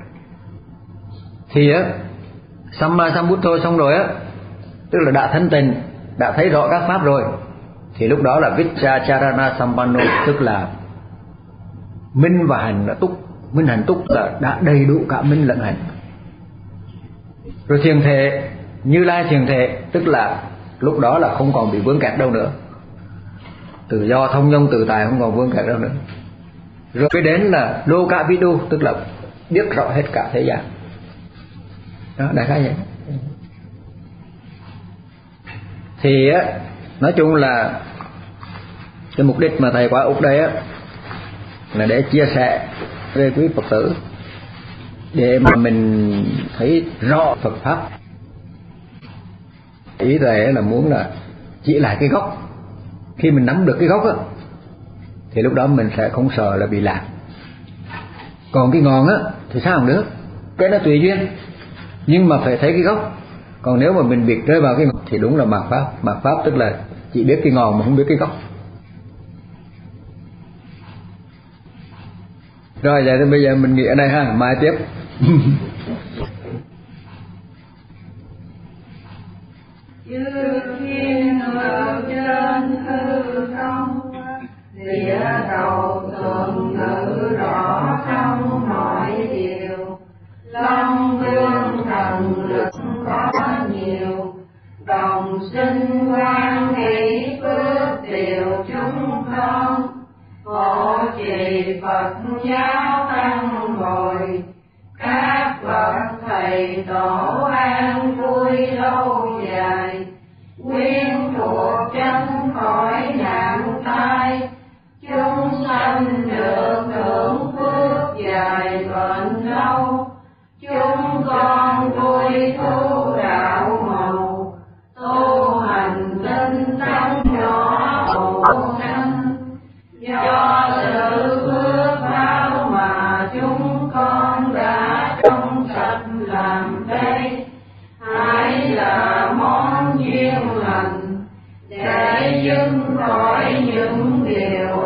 Thì Samma Sambuddho xong rồi tức là đã thanh tịnh, đã thấy rõ các pháp rồi, thì lúc đó là Vichacharana Sampanno, tức là minh và hành là túc. Minh hành túc là đã đầy đủ cả minh lẫn hành. Rồi thiền thể, Như Lai thiền thể, tức là lúc đó là không còn bị vướng kẹt đâu nữa, tự do thông dong tự tại, không còn vướng kẹt đâu nữa. Rồi cái đến là Loka Vidu, tức là biết rõ hết cả thế gian. Đó, đại khái vậy. Thì nói chung là cái mục đích mà thầy qua Úc đây là để chia sẻ với quý Phật tử, để mà mình thấy rõ Phật pháp. Ý thầy là muốn là chỉ lại cái gốc. Khi mình nắm được cái gốc thì lúc đó mình sẽ không sợ là bị lạc. Còn cái ngọn thì sao không được, cái nó tùy duyên, nhưng mà phải thấy cái gốc. Còn nếu mà mình bị rơi vào cái ngọn thì đúng là mạt pháp. Mạt pháp tức là chỉ biết cái ngọn mà không biết cái gốc. Rồi vậy thì bây giờ mình nghỉ ở đây ha, mai tiếp. Địa cầu thường ngự rõ trong mọi điều, Long vương thần lực có nhiều, đồng sinh quan hỷ phước điều chúng con, hộ trì Phật giáo tăng bồi, các bậc thầy tổ an vui lâu dài, quyến thuộc tránh khỏi nạn tai, chúng sanh được hưởng phước dài bền lâu, chúng con vui thu đạo màu, tu hành tinh tấn nhỏ hữu năng, do sự phước báo mà chúng con đã trong sạch làm đây, hãy là món duyên lành để dừng khỏi những điều